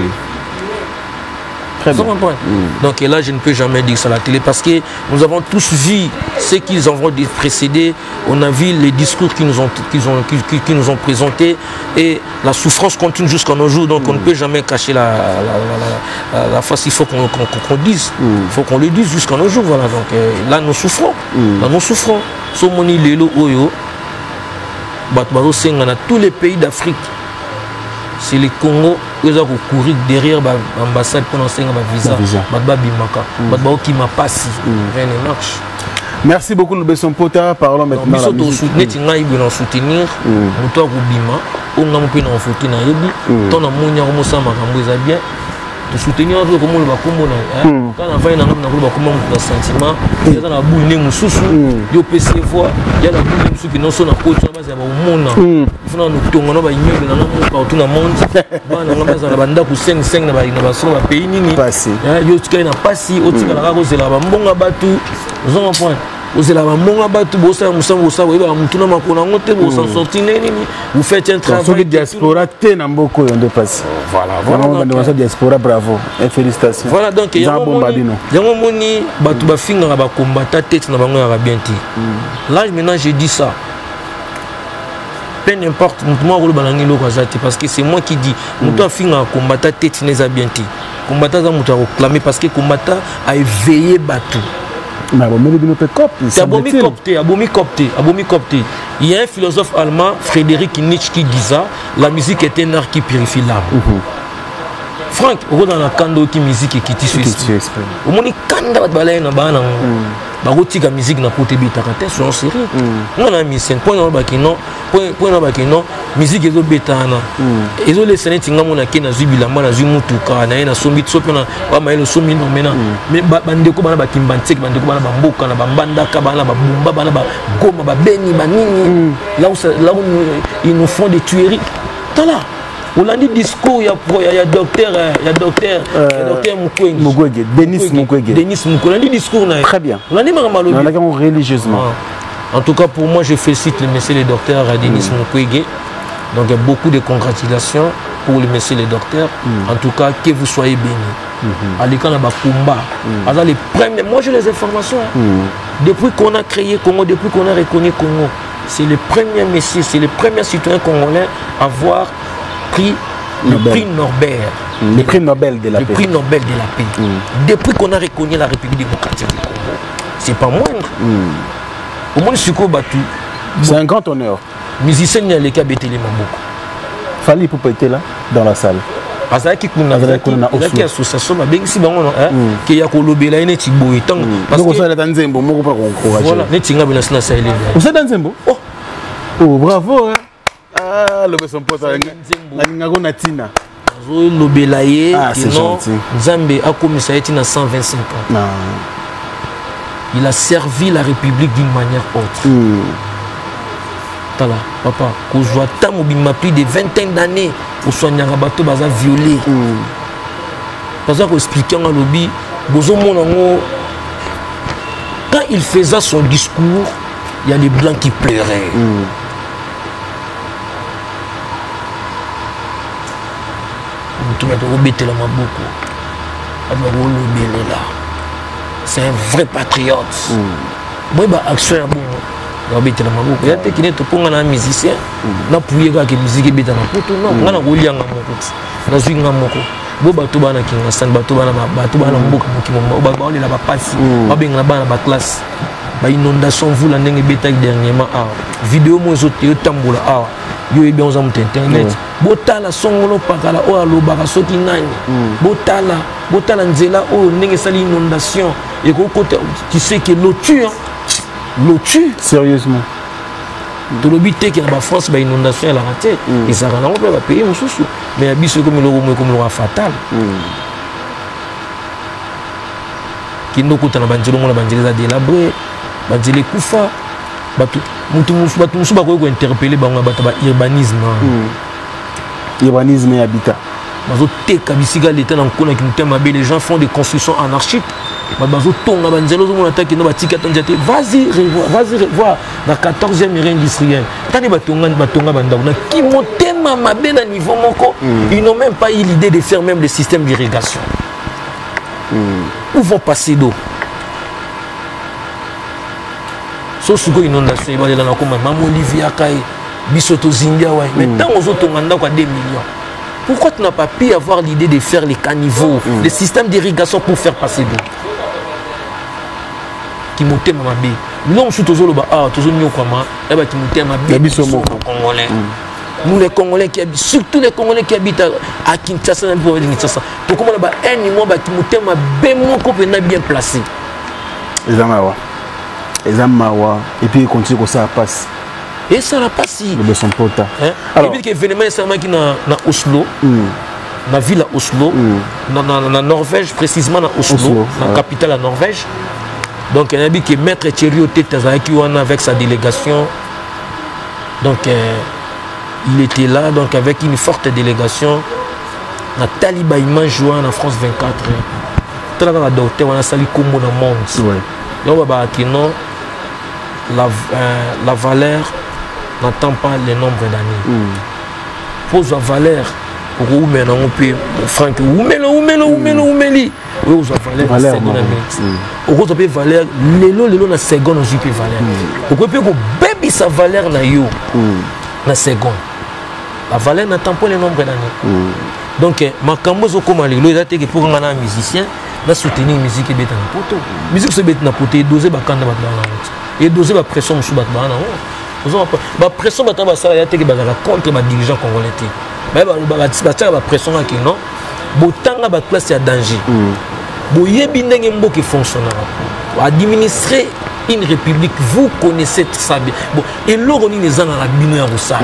Très bien. Mm. Donc là, je ne peux jamais dire ça à la télé parce que nous avons tous vu ce qu'ils ont précédé. On a vu les discours qu'ils nous ont, qu'ils ont, qu'ils, qu'ils nous ont présentés et la souffrance continue jusqu'à nos jours. Donc mm. on ne peut jamais cacher la, la, la, la, la face. Il faut qu'on, qu'on, qu'on dise. Il mm. faut qu'on le dise jusqu'à nos jours. Voilà. Donc euh, là, nous souffrons. Mm. Là, nous souffrons. Somoni Lelo Oyo, Batbaro Senga, tous les pays d'Afrique. C'est les Congo qui ont couru derrière l'ambassade pour enseigner un visa. Qui m'a passé. Rien ne marche. Merci beaucoup, le Besson Pota. Parlons maintenant de la musique. Nous soutenir. Nous avons bima. On a un peu de soutenir. On a un peu de bien. De soutenir un peu comme le Bakumbo. Quand on va dans le sentiment, il y a la boule de moussous, il y a P C voix, il y a la boule de moussous qui n'ont pas de côté, il y a un monde. Il faut que nous ayons un immeuble partout dans le monde. Il y a un banda pour cinq cinq dans le pays. Il y a un passé, il y a un passé, il y a un bon abattu. Nous avons un point. Vous avez un bateau, vous avez un bateau, vous avez un bateau, vous avez vous faites un travail. La diaspora, tu as beaucoup de passé. Voilà, voilà. La diaspora, bravo. Et félicitations. Voilà, donc il y a un moment, il y a un moment, il y a un moment, combattre tête dans la bien. Là, maintenant, j'ai dit ça. Peu importe, moi, parce que c'est moi qui dis, nous devons finir à combattre tête dans la bien. Combattre, nous devons réclamer parce que combattre a éveillé bateau. Mais c'est abomi copté, abomi copté, abomi copté. Il y a un philosophe allemand, Friedrich Nietzsche, qui disait la musique est un art qui purifie l'âme. Franck, on dans la kando qui musique qui tisse l'esprit. Au moins, kanda va balayer na bana. Bagoti la musique na côté bita kate sur série. On a mis cinq points dans le bakino, point point dans le bakino, musique ezo betana. Ezo les scènes tinga mona kena zubila mona zumutuka na ena sombi tsope na ba maelo sombi no mena. Mais bandeko bana bakimbantek bandeko bana bamboka na bambanda ka bana babumba bana ba goma ba beni banini. Là où là où ils nous font des tueries. Tala. On a dit discours, il y a il y a docteur, il y a docteur, docteur Mukwege. Mukwege, Denis Mukwege. Denis Mukwege. On a dit discours. Très bien. On a dit Maramalo. On a dit religieusement. En tout cas, pour moi, je félicite le monsieur le docteur Denis Mukwege. Donc, il y a beaucoup de congratulations pour le monsieur le docteur. En tout cas, que vous soyez bénis. À l'école, on a combat. Les premiers, moi, j'ai les informations. Depuis qu'on a créé Congo, depuis qu'on a reconnu Congo, c'est le premier monsieur, c'est le premier citoyen congolais à avoir pris le Nobel. prix Nobel. Le prix Nobel de la le paix. Le prix Nobel de la paix. Mm. Depuis qu'on a reconnu la République démocratique du Congo, c'est pas moindre. Mm. Au moins, c'est un grand honneur. Musicien n'y a les cas bêtés les mamboko. Fallait pour être là dans la salle. Parce que nous avons une association qui est à Kolobela et Netibo. Parce que vous êtes dans Nzembo, vous pouvez encourager. Voilà, Netinga Benasna Sahel. Vous êtes dans Nzembo? Oh, bravo. Ah, le Besson Pota, la Tina. Lobelaye, ah, c'est gentil. Nzambe a commis ça à cent vingt-cinq ans. Non. Il a servi la République d'une manière autre. Mm. Tala, papa, qu'on soit tam m'a plus de vingtaine d'années, qu'on soit Nyarabato baza violé. Mm. Parce qu'on expliquait en lobby, quand il faisait son discours, il y a des blancs qui pleuraient. Mm. C'est un vrai patriote. Moi, bah, action bon. Il y a des qui sont pour un musicien. Na pour y avoir que musique est bien dans non. On a roulé en amoko. Na zui ngamoko. Bo batu bana kinga stand batu bana batu bana mboka mokimo. Ba ba la ba passi. Ba benga bana ba classe. Ba inondation vous la ndenge beta dernièrement ah. Vidéo mo zo te tambola ah. Yo e bien on internet. Botala songolo pakala o alobaka soki nani. Botala botala nzela o ndenge sali inondation et côté tu sais que l'eau tue. L'eau tue sérieusement. De l'obité qui en France ba inondation la raté et ça rend on peut pas payer mon sous. Mais abisso comme le comme le fatal. qui nous coûte na banjelo mona banjelo délabré banjelo kufa batu mutu musu batu musu bako ko interpeller bango bata ba urbanisme urbanisme et habitat bazo teka bisika l'état na kona ki mutema be les gens font des constructions anarchiques bazo tonga banjelo zo mona taki no batika tanjate vas-y revoir vas-y revoir na quatorzième rue industrielle tani batonga batonga bandako na ki motema mabe na niveau moko ils n'ont même pas eu l'idée de faire même le système d'irrigation. Où vont passer d'eau? So suko inondation ibale na koma maman Olivia Kai bisoto Zindia ouais mais tant aux autres on a quoi deux millions. Pourquoi tu n'as pas pu avoir l'idée de faire les caniveaux, mm. les systèmes d'irrigation pour faire passer d'eau? Qui montait ma bé. L'homme sous toujours le bas ah toujours mieux comment et bah qui montait ma bé. Congolais. Nous les Congolais qui habitent, surtout les Congolais qui habitent à, à Kinshasa, pour Kinshasa. Pour comment là-bas un niveau qui montait ma bé mon couple bien placé. Les Amawa. Les Amawa. Et puis il continue comme ça passe. Et ça n'a pas si. Le son pota. Alors, et puis l'événement est seulement qui na na Oslo, mm. na ville à Oslo, mm. na, na, na Norvège précisément na Oslo, Oslo la ouais. capitale à Norvège. Donc il y a dit que maître Thierry Oteta qui est avec sa délégation. Donc euh, il était là donc avec une forte délégation. Nathalie Baïman jouant en France vingt-quatre. Tout le monde a doté on a sali comme dans le monde. Ouais. Donc bah qui non la euh, la valeur n'attend pas le nombre d'années. Mm. Pose la valeur pour où maintenant on peut Franck où mais là où mais là où mais là où mais li où la valeur seconde minute. Au gros peut valeur les lots les lots na seconde on peut valeur. Au gros peut baby sa valeur na yo na seconde. La valeur n'attend pas le nombre d'années. Donc makambo zo comme les lots ils étaient que pour un musicien va soutenir musique et bête na poto. Musique se bête na poto et doser ba kanda ba na et doser ba pression sous ba na la pression contre les dirigeants congolais. La pression qui non, botanga ba place à danger. Boyebi ndenge mboki fonctionne. Administrer une république, vous connaissez ça bien. Bon, et l'on est les ans à la bino ya Roussala.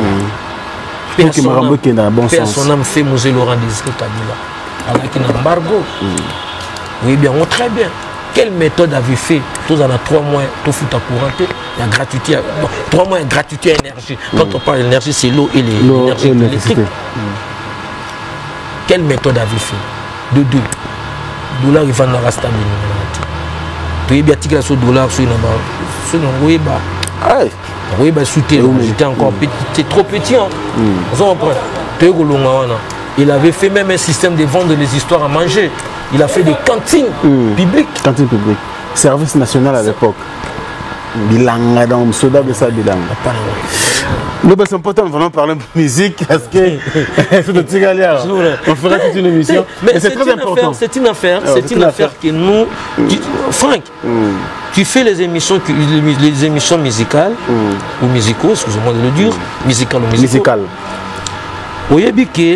Personne n'a fait Mosé Laurent Désiré Kabila. Alors qu'il y a un embargo. Oui bien, on très bien. Quelle méthode avez fait? Tous en a trois mois, tout fout à couranter. Il y a gratuité. Bon, trois mois, gratuité à énergie. Quand mm. on parle d'énergie, c'est l'eau et l'énergie électrique. Mm. Quelle méthode avez fait? De deux. Dollar, il va dans la stabilité. Tu es bien tiré sur dollar, sur le bas. Sur le oui, bah. Aïe. Oui, bah, soutien. J'étais encore petit. C'est trop petit, hein. Vous en comprenez? Tu es il avait fait même un système de vendre des histoires à manger. Il a fait des cantines mmh. publiques. Cantines publiques. Service national à l'époque. Bilanga donc soda de ça bilanga. Nous c'est important de parler de musique parce que c'est notre Tigalia. On fera toute une émission. Mais c'est très important. C'est une affaire, c'est une affaire que nous Franck, tu fais les émissions les émissions musicales ou musicaux, excusez-moi de le dire, musical ou musical. Oyebi que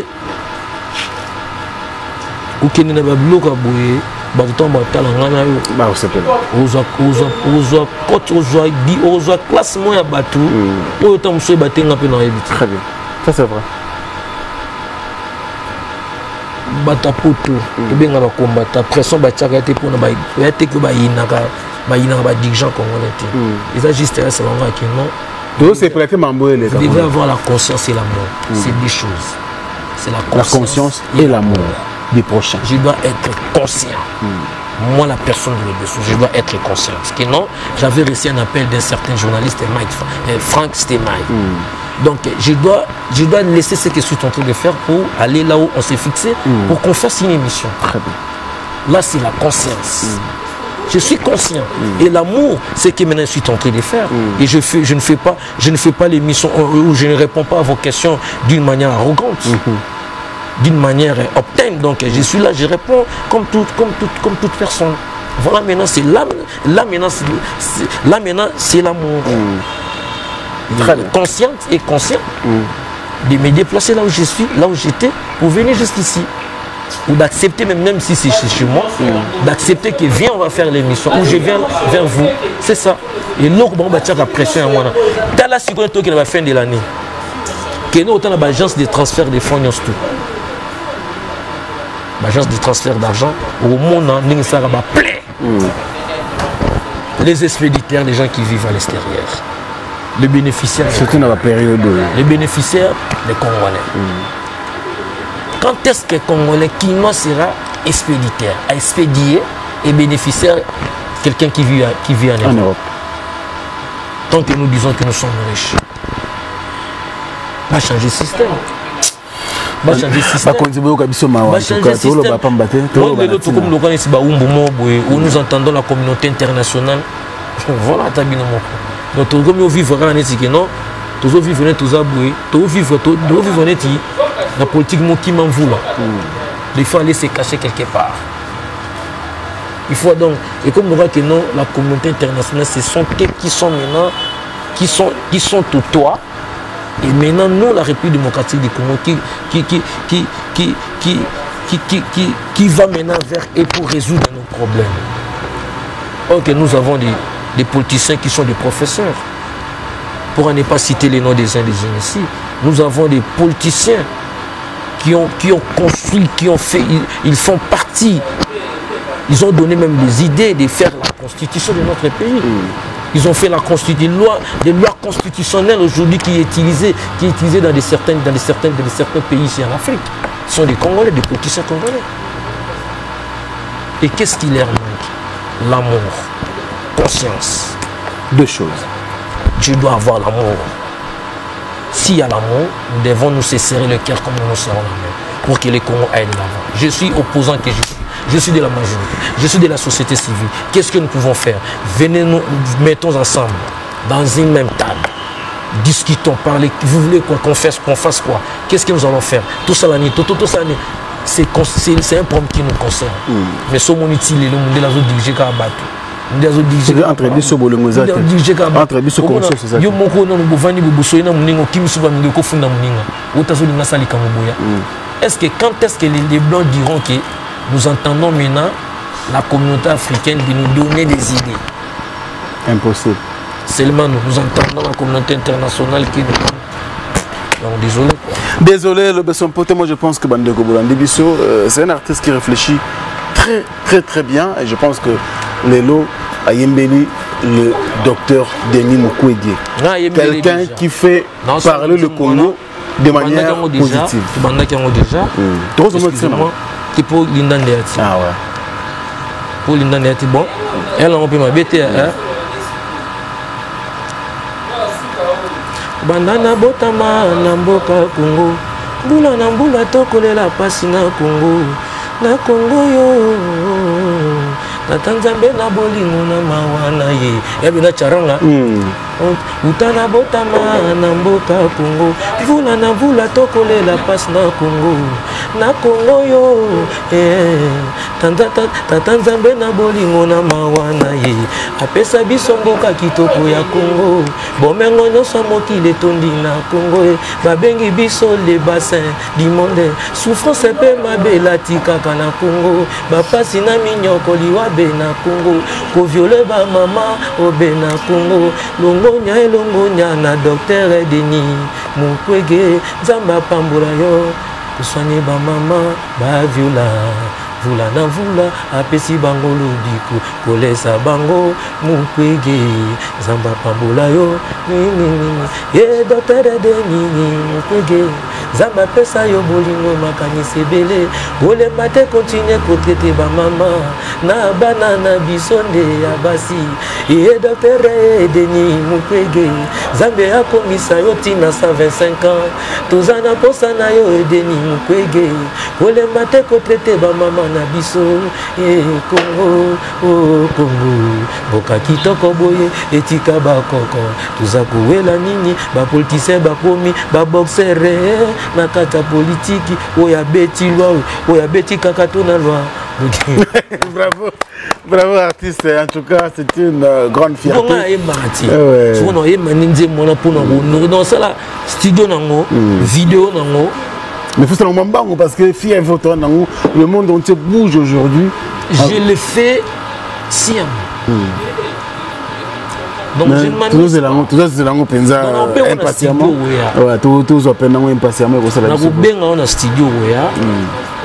ou qui n'a pas bloqué boyer baton batala ngana yo ba osepela oza oza oza coach oza di oza classement ya batu oyo ta muso batenga pe na yebi très bien ça c'est vrai bata poto benga ba combattre pression ba tchaka te pona ba ya te ko ba inaka ba inaka ba dirigeant congolais te ils a juste là c'est vraiment que non donc c'est prêter mamboé les gars vous devez avoir la conscience et l'amour c'est deux choses c'est la conscience, la conscience et l'amour des prochains. Je dois être conscient. Mm. Moi, la personne de dessous, je dois être conscient. Parce que non, j'avais reçu un appel d'un certain journaliste, Mike, Franck Stémaille. Mm. Donc, je dois, je dois laisser ce que je suis en train de faire pour aller là où on s'est fixé, mm. pour qu'on fasse une émission. Très bien. Là, c'est la conscience. Mm. Je suis conscient. Mm. Et l'amour, c'est ce que maintenant je suis en train de faire. Mm. Et je, fais, je ne fais pas, je ne fais pas l'émission où je ne réponds pas à vos questions d'une manière arrogante. Mm-hmm. D'une manière obtaine. Donc je suis là, je réponds comme toute, comme toute, comme toute personne. Voilà maintenant, c'est là, là maintenant, c'est, là maintenant, c'est l'amour. Mmh. Consciente et conscient mmh. de me déplacer là où je suis, là où j'étais, pour venir jusqu'ici. Ou d'accepter, même, même si c'est chez moi, mmh. d'accepter que viens, on va faire l'émission, ou je viens vers vous. C'est ça. Et l'autre, on va tirer la pression à moi. Dans la sécurité qui est à la fin de l'année, que nous, autant l'agence de transfert des fonds, tout. l'agence de transfert d'argent, au monde, il y a plein. Les expéditeurs, les gens qui vivent à l'extérieur. Les bénéficiaires. Surtout dans la période. Les bénéficiaires, les Congolais. Mm. Quand est-ce que les Congolais qui sera expéditeur, à expédier et bénéficiaire, quelqu'un qui vit, qui vit en Europe. en Europe. Tant que nous disons que nous sommes riches. Va changer le système. Va changer le système. Va changer le système. Où nous entendons la communauté internationale. Voilà, donc tout comme vivre en éthique non, tout vivre tous aboués, tout vivre tout vivre en éthique, la politique qui m'en voulait. Il faut aller se cacher quelque part. Il faut donc, et comme on voit que non, la communauté internationale, ce sont ceux qui sont maintenant, qui sont, qui sont au toit. Et maintenant, nous, la République démocratique du Congo, qui, qui, qui, qui, qui, qui, qui, qui, qui, qui va maintenant vers et pour résoudre nos problèmes. Ok, nous avons des, des politiciens qui sont des professeurs. Pour ne pas citer les noms des indigènes ici, nous avons des politiciens qui ont, qui ont construit, qui ont fait, ils, ils font partie. Ils ont donné même des idées de faire la constitution de notre pays. Ils ont fait la constitution, loi, des lois constitutionnelles aujourd'hui qui est utilisée, qui est utilisée dans des certaines, dans des certaines, dans des certains pays ici en Afrique. Ce sont des Congolais, des politiciens congolais. Et qu'est-ce qui leur manque? L'amour, conscience. Deux choses. Tu dois avoir l'amour. S'il y a l'amour, nous devons nous serrer le cœur comme nous nous serrons la main pour que les Congos aillent de l'avant. Je suis opposant que je suis. Je suis de la majorité, je suis de la société civile. Qu'est-ce que nous pouvons faire? Venez, nous mettons ensemble dans une même table. Discutons, parlez. Vous voulez quoi qu'on fasse, qu'on fasse quoi? Qu'est-ce que nous allons faire? Tout ça, tout, tout, tout ça, c'est un problème qui nous concerne. Mm. Mais ce monde est le monde de la zone dirigée par Batou. Entre les sobo le mozart. Entre les sobo c'est ça. Yo moko no bovani boboso na muningo kimisu ba ngeko funda muninga. Otazo linga sali kamoboya. Est-ce que quand est-ce que les blancs diront que nous entendons maintenant la communauté africaine de nous donner des idées? Impossible. Seulement nous, nous entendons la communauté internationale qui nous... Donc, désolé. Désolé, le Besson Poté, moi je pense que Bandeko Bolandi Bisso, euh, c'est un artiste qui réfléchit très très très bien. Et je pense que Lelo a Yembeli, le docteur Denis Mukwege. Ah, quelqu'un qui fait non, parler le Congo de manière positive. Excusez-moi. Pour Linda Ndeyati. Ah ouais. Pour Linda Ndeyati, bon, elle a repris ma B T A. Bandana botama na mboka Congo. Bula na mbula tokolela pasi na Congo. Na Congo yo. Na Tanzania na bolingo na mawana ye. Yabi na charanga. Utana botama na mboka Congo. Vula na vula tokolela pasi na Congo. Na Congo yo. Eh. Tanzania na bolingo na mawana ye. Apesa biso mboka kitoko ya Congo. Bomengo nyonso mokili etondi na Congo. Babengi biso le bassin du monde. Souffrance pe mabela tikaka na Congo. Bapasi na minyoko liwa be na Congo. Ko viole ba mama obe na Congo. Longonya elongonya na docteur Denis Mukwege. Zamba pambula yo. Kuswani ba mama ba viola. Vula na vula apesi bango lobiko kolesa bango Mukwege. Zamba pambula yo. Ye docteur Denis Mukwege. Zamba pesa yo bolingo makanisi bele. Gole mate continue ko traiter ba mama na banana bisonde ya basi. Ye docteur Denis Mukwege. Zambe akomisa yo tina cent vingt-cinq ans. Tozana posa na yo Denis Mukwege. Gole mate ko traiter ba mama na biso. E Congo, oh Congo. Boka kitoko boye etika bakoko. Tuzako wela nini ba politicien ba komi ba boxer na kata politique oya beti loi oya beti kakato na loi. Bravo, bravo artiste, en tout cas c'est une euh, grande fierté. On a émarati. On a émaninze mona pour nous dans ça là studio nango, vidéo nango. Mais il faut ça nous parce que fille votre nango, le monde entier bouge aujourd'hui. Je le fais sciemment. Donc je ne m'amuse pas. Tout ça c'est lango penza impatiemment. Ouais, tout tout ça penza impatiemment ko ça. Na ko benga on a studio ya.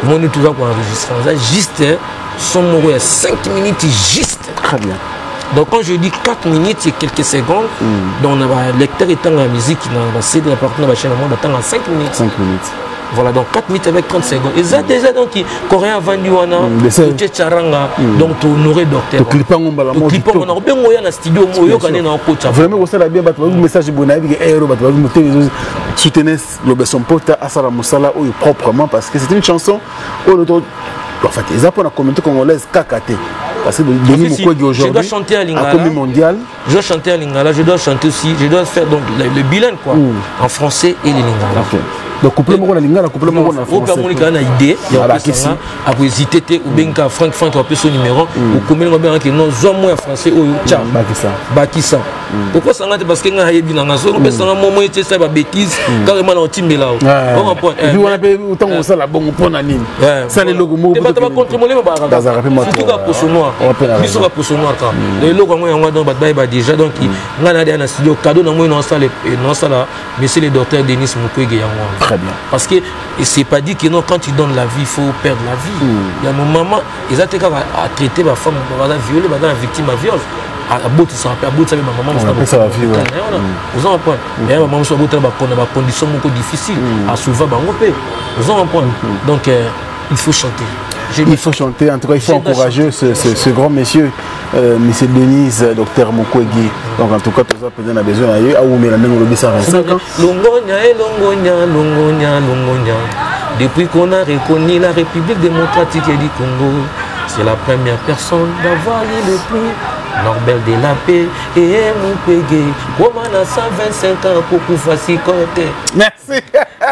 Mon tout ça pour enregistrer. Ça juste son mot est cinq minutes juste. Très bien. Donc quand je dis quatre minutes et quelques secondes, mm. donc le lecteur est dans la musique, c'est de la partie de la chaîne, on attend à cinq minutes. cinq minutes. Voilà, donc quatre minutes avec trente secondes. Et ça déjà, donc, Coréen vendu, on a, Charanga, donc, tu nourris docteur. Tu clipes en bas, tu clipes en bas, on a un studio, on a un coach. Vraiment, vous savez bien, vous avez un message bon, vous soutenez le Besson Pota à Sala Moussala proprement parce que c'est une chanson où en fait, les Japonais ont commenté congolaise Kakate. Parce que Denis Mukwege aujourd'hui, je dois chanter à Lingala, mondial. Je dois chanter à Lingala, je dois chanter aussi, je dois faire donc le, le bilan quoi, mm. en français et les Lingala. Okay. Donc couplet mon Lingala, couplet mon en français. Au Cameroun, il y a une idée, il y a un après hésiter ou bien qu'à Franck Franck tu as son numéro ou comment on va bien que non, soit moins français ou tcham. Bakissa. Bakissa. Pourquoi ça ngate parce que nga hayebi na ngaso, on peut ça moment était ça ba bêtise, carrément on timbe là. On comprend. Et puis on a pas autant on ça la bon pour na nini. Ça les logo mo. Tu vas contre moi les ba ba. Surtout ka poso noir. Biso ka poso noir ka. Les logo moi on donc ba ba déjà donc nga na dans studio cadeau na moi non ça les non ça là monsieur le docteur Denis Mukwege yango. Très bien. Parce que c'est pas dit que non quand tu donnes la vie il faut perdre la vie. Il y a un moment ils ont été à traiter ma femme va violer va la victime à viol. À bout ça à bout ça ma maman ça va vivre. Vous en comprenez. Et ma maman soit bout dans des conditions beaucoup difficiles à souvent bangoper. Vous en comprenez. Donc il faut chanter. Il faut chanter, en tout cas il faut encourager ce, ce, ce grand monsieur, euh, monsieur Denise, docteur Mukwege. Donc en tout cas tout ça peut-être a besoin d'ailleurs. Ah oui mais la même lobby ça vingt-cinq ans. Longonia et Longonia, Longonia, Longonia. Depuis qu'on a reconnu la République démocratique du Congo, c'est la première personne d'avoir eu le prix Nobel de la paix et Mukwege. Comment on a cent vingt-cinq ans pour pouvoir s'y compter. Merci.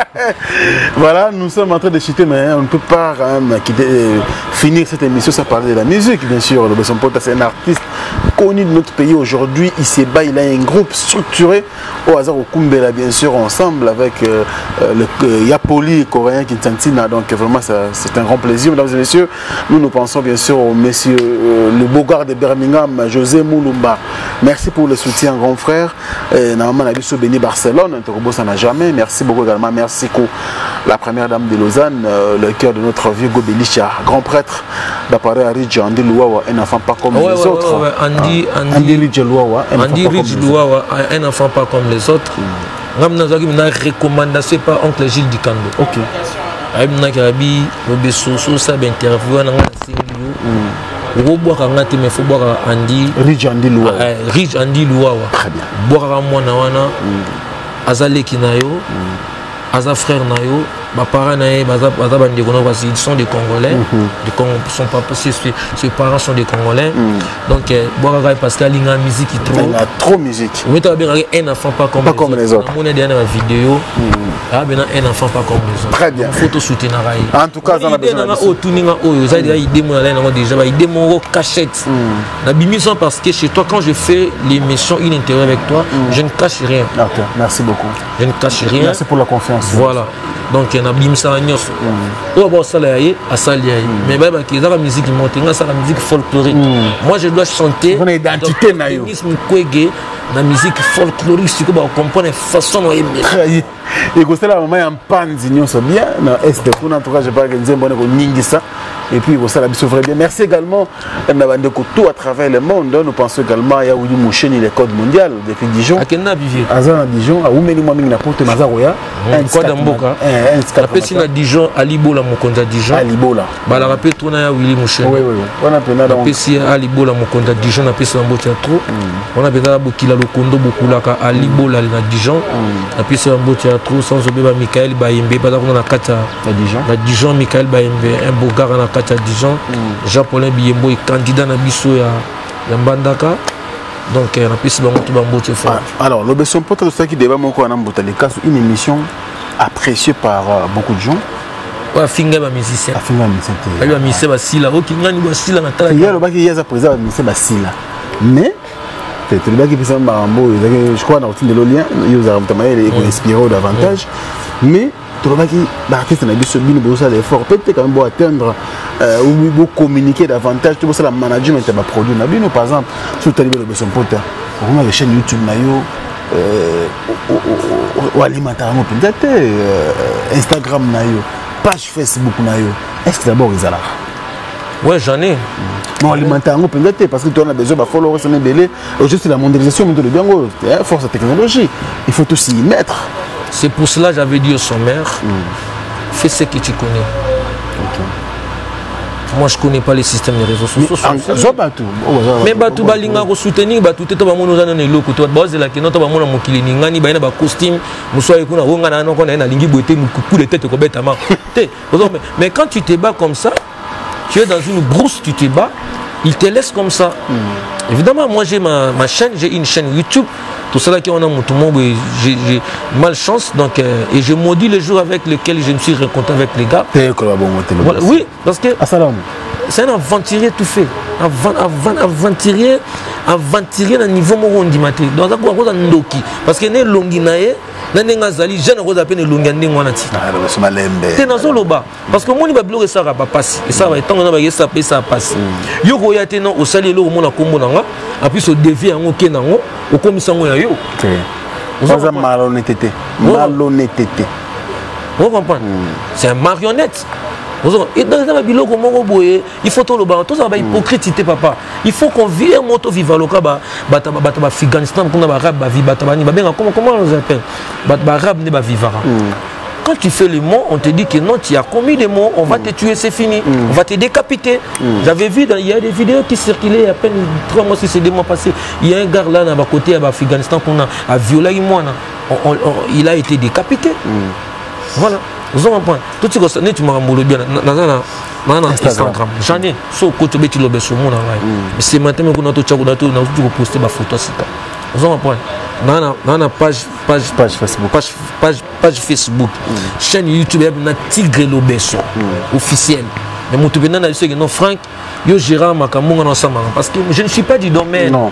Voilà, nous sommes en train de chuter, mais on ne peut pas quand même quitter, euh, finir cette émission sans parler de la musique, bien sûr. Le Besson Pota, c'est un artiste connu de notre pays aujourd'hui. Il s'est bat, il a un groupe structuré au hasard au Kumbela, bien sûr, ensemble avec euh, le euh, Yapoli coréen Kintantina. Donc vraiment, c'est un grand plaisir, mesdames et messieurs. Nous nous pensons bien sûr au monsieur, euh, le beau gars de Birmingham, José Moulumba. Merci pour le soutien, grand frère. Normalement, on a vu ce béni Barcelone, ça n'a jamais. Merci beaucoup également. Merci la première dame de Lausanne, euh, le cœur de notre vieux Gobelisha, grand prêtre d'appareil à Ridge, Andy Louawa, un enfant pas comme ouais, les ouais, autres. Ouais, ouais. Andy, ah, Andy, Andy Ridge Louawa, un, Andy Ridge Louawa, un enfant pas comme les autres. Je une recommandation par oncle Gilles Dikando. Ok. Je suis un ça interview Robo Kangati me faut boire Andy Ridge Andy Louawa. Ridge Andy Louawa. Très bien. Boire moi na wana Azale Kinayo. Aza frère Nayo, ma parents naé, baza baza bandi kono parce qu'ils sont des Congolais, des Congolais sont pas ses ses parents sont des Congolais. Donc boire parce qu'il y a une musique qui trop. Il y a trop musique. Mais tu as bien un enfant pas comme pas comme les autres. On est derrière la vidéo. Ah bien un enfant pas comme les autres. Très bien. Photo soutenir raï. En tout cas, dans la besoin. Au tuninga oh, ça il idée moi là déjà, idée mon cachette. La bimission parce que chez toi quand je fais l'émission une interview avec toi, je ne cache rien. OK, merci beaucoup. Je ne cache rien. Merci pour la confiance. Voilà. Donc il y a une ça oh bon ça là à ça mais bah bah qui la musique qui monte ça la musique folklorique. Moi je dois chanter une identité na yo la musique folklorique c'est que bah on comprend la façon dont il et que c'est la maman en panzi nyonso bien na est pour en tout cas je pas que nzembo ko ningisa et puis ça la biso vrai bien. Merci également na bande ko tout à travers le monde. Nous pensons également ya Willy Moucheni les codes mondial depuis Dijon à Kenya Vivier à Dijon à Oumeni moi mingi na porte Mazaroya un code mboka un rappel si na Dijon Alibola Mokonda Dijon Alibola ba la rappel tout na ya Willy Moucheni oui oui on a pena donc si Alibola Mokonda Dijon na pesa mbo théâtre on a pena bokila lokondo bokulaka Alibola na Dijon na pesa mbo théâtre sans oublier Michael Bayembe pas dans la kata à Dijon la Dijon Michael Bayembe un beau gars na kata Dijon Jean-Paulin Biyembo est candidat na biso ya ya Mbandaka donc on a pesa bango tout bango c'est fort. Alors le Besson Pota de ça qui débat mon ko na Mbotalika une émission appréciée par euh, beaucoup de gens. Ouais, finga ba musicien. Ah finga musicien. Ali ba musicien ba sila o kingani ba sila na tala. Il y a le baki yaza président ba musicien ba sila. Mais peut-être le baki pesa marambo je crois na routine de l'olien ils ont vraiment les inspiré davantage. Mais tout le baki l'artiste na biso bino bo ça l'effort peut-être quand même pour atteindre euh, ou pour communiquer davantage tout ça la management ba produit na bino par exemple sur tali le Besson Pota. On a la chaîne YouTube na yo euh ou alimentairement peut-être Instagram na yo page Facebook est-ce que d'abord ils allaient? Ouais, j'en ai. Bon, alimentaire, parce que tu as besoin de followers, c'est belé. Juste la mondialisation, mais de bien, force de technologie. Il faut aussi y mettre. C'est pour cela que j'avais dit au sommaire, mm. fais ce que tu connais. Okay. Moi, je ne connais pas les systèmes des réseaux sociaux. Mais tu vas soutenir, tu vas soutenir, tu vas mais quand tu te bats comme ça, tu es dans une brousse, tu te bats, il te laisse comme ça. Mm. Évidemment, moi j'ai ma, ma chaîne, j'ai une chaîne YouTube. Tout cela qui en a mon tout le monde, j'ai malchance. Donc, euh, et je maudis le jour avec lequel je me suis rencontré avec les gars. Voilà, oui, parce que c'est un aventurier tout fait. Avant, avant, aventurier, aventurier à niveau mon maté. Donc, ça ndoki. Parce que ne longi nae, na nenga zali, je ne sais pas ne longi ande ngwana ti. T'es dans le bas. Parce que moi ni ba bloquer ça va pas passer. Et ça va être na ba yesa pe ça passe. Yo ko ya te non au sali lo mo na kombo nanga, après so dévier en ok nango, au komisa ngo ya yo. Vous avez malhonnêteté. Malhonnêteté. Vous comprenez? C'est un marionnette. Et dans les biloko moko boye, il faut tout le bas, tout ça va hypocrite papa. Il faut qu'on vive un moto viva loka ba bata bata ba Afghanistan qu'on a ba arabe ba vi bata bani ba benga comment comment on les appelle? Ba arabe ne ba vivara. Quand tu fais les mots, on te dit que non, tu as commis des mots, on va te tuer, c'est fini, on va te décapiter. J'avais vu, il y a des vidéos qui circulaient il y a à peine trois mois, si c'est des mois passés. Il y a un gars là, à côté, à Afghanistan, qu'on a violé moi, il a été décapité. Voilà. Vous avez un point. Tout ce que ça, tu m'as dit bien. Instagram. J'en ai. Sauf que tu mets le best au monde. C'est maintenant que nous avons posté ma photo. Vous avez un point. Dans la page page page Facebook, page page page Facebook, chaîne YouTube, il y a un tigre le best officiel. Mais mon tout bien dit que non Franck, yo gérant ma camonga dans ça parce que je ne suis pas du domaine. Non.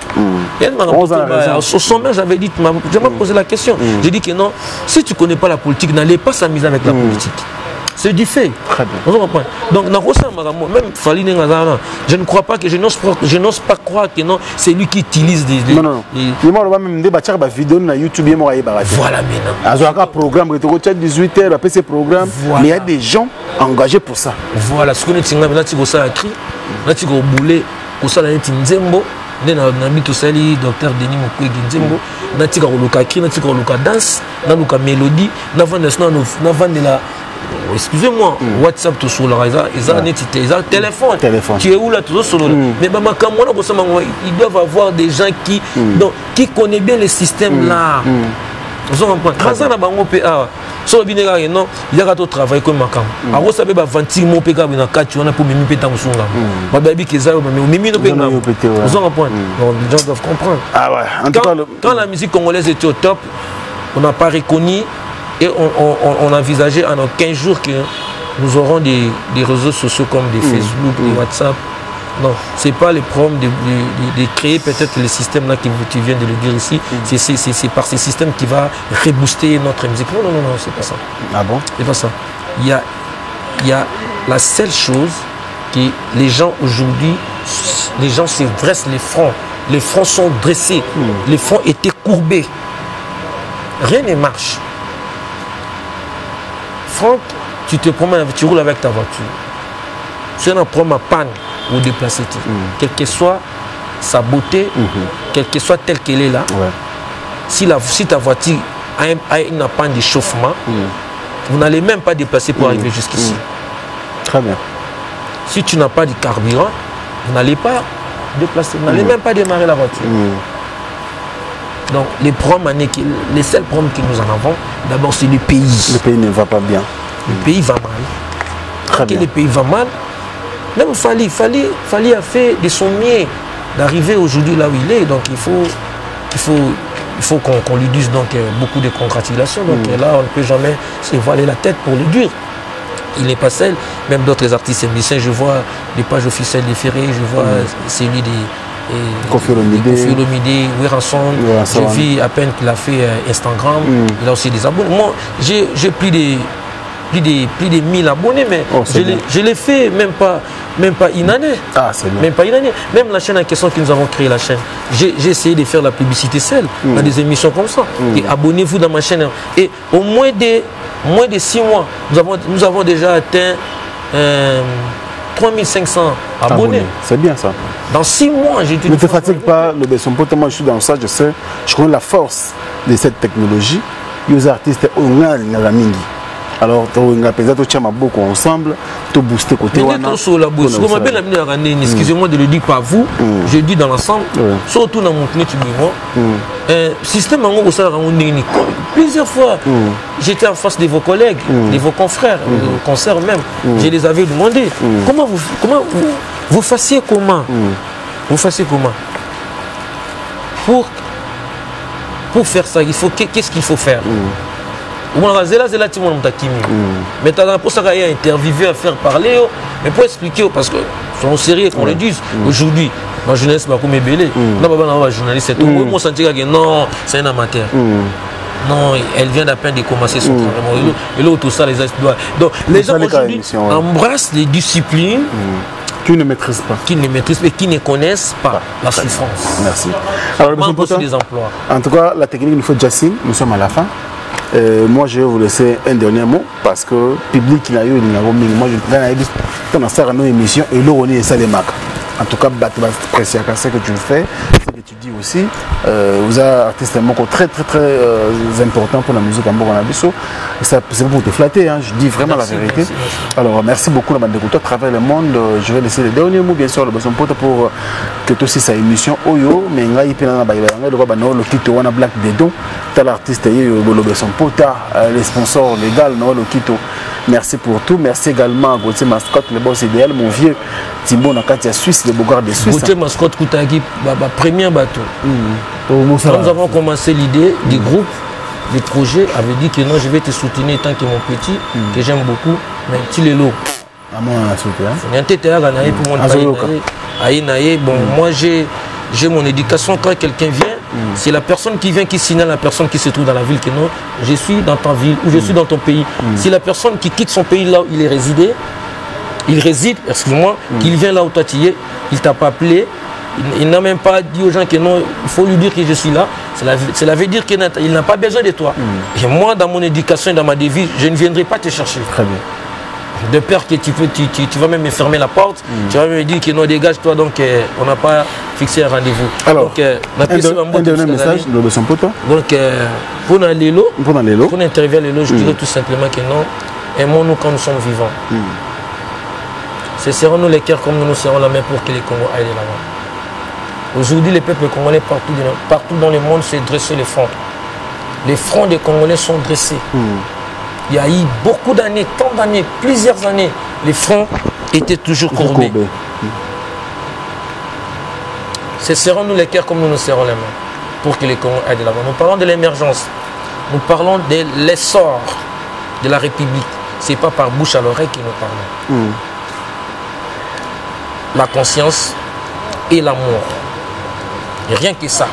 Au sommet j'avais dit, je m'ai posé la question. J'ai dit que non, si tu connais pas la politique, n'allez pas s'amuser avec la politique. C'est du fait. Très bien. Donc, même Faline Ngazana, je ne crois pas que je n'ose pas, je n'ose pas croire que non, c'est lui qui utilise des. Non, non. Il m'a même débattu sur vidéo sur YouTube. Voilà maintenant. Il y a un programme qui est dix-huit heures après ce programme. Mais il y a des gens engagés pour ça. Voilà. Ce qu'on est tingé, là, tu as ça écrit, là, tu as boulé, pour ça, là, tu as Nzembo. Nous avons tout ça, docteur Denis Mukwege Nzembo. Nous avons lu écrit, nous avons lu danse, nous avons lu mélodie, nous avons lu la. Excusez-moi, mm. WhatsApp tout sur le réseau, ils ont un téléphone. téléphone. Tu es où là toujours sur le mm. Mais ils doivent avoir des gens qui, mm. donc, qui connaissent bien le système mm. là. Vous avez compris. Quand ça n'a pas de P A, sur le binéga, non, il y a un travail comme Makam. Alors, vous savez, vingt mon P K, il y a un quatre, on a pour Mimi Pétan ou Songa. Ma baby qui est là, mais Mimi ne peut pas. Vous avez compris. Les gens doivent comprendre. Ah ouais. En tout cas, quand la musique congolaise était au top, on n'a pas reconnu. Et on, on, on envisageait en quinze jours que nous aurons des, des réseaux sociaux comme des mmh. Facebook, mmh. des WhatsApp. Non, ce n'est pas le problème de, de, de, de créer peut-être le système là que tu viens de le dire ici. Mmh. C'est par ces systèmes qui va rebooster notre musique. Non, non, non, non, c'est pas ça. Ah bon? C'est pas ça. Il y a, il y a la seule chose que les gens aujourd'hui, les gens se dressent les fronts. Les fronts sont dressés. Mmh. Les fronts étaient courbés. Rien ne marche. Franck, tu te promènes, tu roules avec ta voiture. Tu as un problème à panne ou déplacer. Mm. Quelle que soit sa beauté, mm -hmm. quelle que soit telle qu'elle est là, ouais. si, la, si ta voiture a, un, a une panne d'échauffement, mm. vous n'allez même pas déplacer pour mm. arriver jusqu'ici. Mm. Très bien. Si tu n'as pas de carburant, vous n'allez pas déplacer, vous n'allez mm. même pas démarrer la voiture. Mm. Donc, les, problèmes, les seuls problèmes que nous en avons, d'abord, c'est le pays. Le pays ne va pas bien. Le mmh. pays va mal. Très bien. Le pays va mal, même Fali, Fali, Fali a fait de son mieux d'arriver aujourd'hui là où il est. Donc, il faut, il faut, il faut qu'on qu'on lui dise donc, beaucoup de congratulations. Donc, mmh. là, on ne peut jamais se voiler la tête pour le dire. Il n'est pas seul. Même d'autres artistes et musiciens, je vois les pages officielles des Ferré, je vois mmh. celui des... Kofi Olomide, Wiranson, je vis à peine qu'il a fait euh, Instagram, mm. il a aussi des abonnés. Moi, j'ai plus de plus de, plus de mille abonnés, mais oh, je l'ai fait même pas, même pas une année. Ah, c'est bien. Même pas une année. Même la chaîne en question que nous avons créé, la chaîne, j'ai essayé de faire la publicité seule mm. dans des émissions comme ça. Mm. Et abonnez-vous dans ma chaîne. Et au moins de, moins de six mois, nous avons, nous avons déjà atteint euh, trois mille cinq cents abonnés. abonnés. C'est bien ça. Dans six mois, j'ai dit. Ne te fatigue pas, le Besson Pota, moi je suis dans ça, je sais, je connais la force de cette technologie. Les artistes, on a la mingi. Alors, on a peut-être beaucoup ensemble, tout booster côté. Excusez-moi de le dire par vous, je dis dans l'ensemble, surtout dans mon système plusieurs fois, j'étais en face de vos collègues, de vos confrères, au concert même, je les avais demandé comment vous, comment vous, vous fassiez comment, vous fassiez comment pour pour faire ça, il faut qu'est-ce qu'il faut faire. Mais tu as pour ça qu'il y a interviewé à faire parler, mais pour expliquer, parce que c'est sérieux qu'on le dise. Aujourd'hui, ma jeunesse m'a comme ébélé. Non, journaliste, c'est tout. Moi, je que non, c'est un amateur. Non, elle vient d'à peine de commencer son travail. Et l'autre, tout ça, les exploits. Donc, les gens aujourd'hui embrassent les disciplines. Qui ne maîtrisent pas. Qui ne maîtrisent et qui ne connaissent pas la souffrance. Merci. Alors, le Potin, des emplois. En tout cas, la technique, il nous faut Jacine. Nous sommes à la fin. Euh, moi, je vais vous laisser un dernier mot parce que le public qui a eu, moi, je vais dans une émission et l'eau, on est ça les marques. En tout cas, c'est ce que tu fais, ce que tu dis aussi. Euh, vous êtes un artiste très très très euh, important pour la musique en Bourgogne-Bissau. C'est pour te flatter, hein, je dis vraiment merci, la vérité. Merci, merci. Alors, merci beaucoup la bande d'écouteurs à travers le monde. Je vais laisser les derniers mots, bien sûr, le Besson Pota pour que tu aussi sa émission Oyo. Mais il y a le kit Wana Black Dedon. Tu as l'artiste, le Besson Pota, les sponsors légaux, le kit. Merci pour tout. Merci également à Gauthier Mascotte, le boss idéal, mon vieux Timbo Nakatia Suisse, le Bogard de Suisse. Gauthier Mascotte, Koutagi, premier bateau. Quand nous avons commencé l'idée du groupe, du projet, avait dit que non, je vais te soutenir tant que mon petit, mm. que j'aime beaucoup, mais tu l'es l'eau. Ah, moi, soutien. Bon, moi, j'ai mon éducation. Quand quelqu'un vient, mm. c'est la personne qui vient qui signale la personne qui se trouve dans la ville que non, je suis dans ta ville ou je suis dans ton pays. Mm. C'est la personne qui quitte son pays là où il est résidé, il réside, excuse-moi, mm. qu'il vient là où toi tu y es, il t'a pas appelé. Il, il n'a même pas dit aux gens que non, il faut lui dire que je suis là. Cela veut dire qu'il n'a pas besoin de toi. Mm. Et moi, dans mon éducation et dans ma devise, je ne viendrai pas te chercher. Très bien. De peur que tu, peux, tu, tu, tu vas même me fermer la porte, mm. tu vas me dire que non, dégage-toi, donc euh, on n'a pas fixé un rendez-vous. Alors, donc, euh, un, de, un dernier message de Besson Pota. Donc, euh, pour Nalélo, pour Nalélo, pour interviewer Lélo, je mm. dirais tout simplement que non, aimons-nous quand nous sommes vivants. Mm. C'est serrons-nous les cœurs comme nous nous serrons la main pour que les Congos aillent de l'avant. Aujourd'hui, les peuples congolais partout, partout dans le monde s'est dressé les fronts. Les fronts des Congolais sont dressés. Mm. Il y a eu beaucoup d'années, tant d'années, plusieurs années, les fronts étaient toujours courbés. Mm. C'est serrons-nous les cœurs comme nous nous serrons les mains pour que les Congos aillent de l'avant. Nous parlons de l'émergence. Nous parlons de l'essor de la République. Ce n'est pas par bouche à l'oreille que nous parlons. Mm. La conscience et l'amour. Et rien que ça.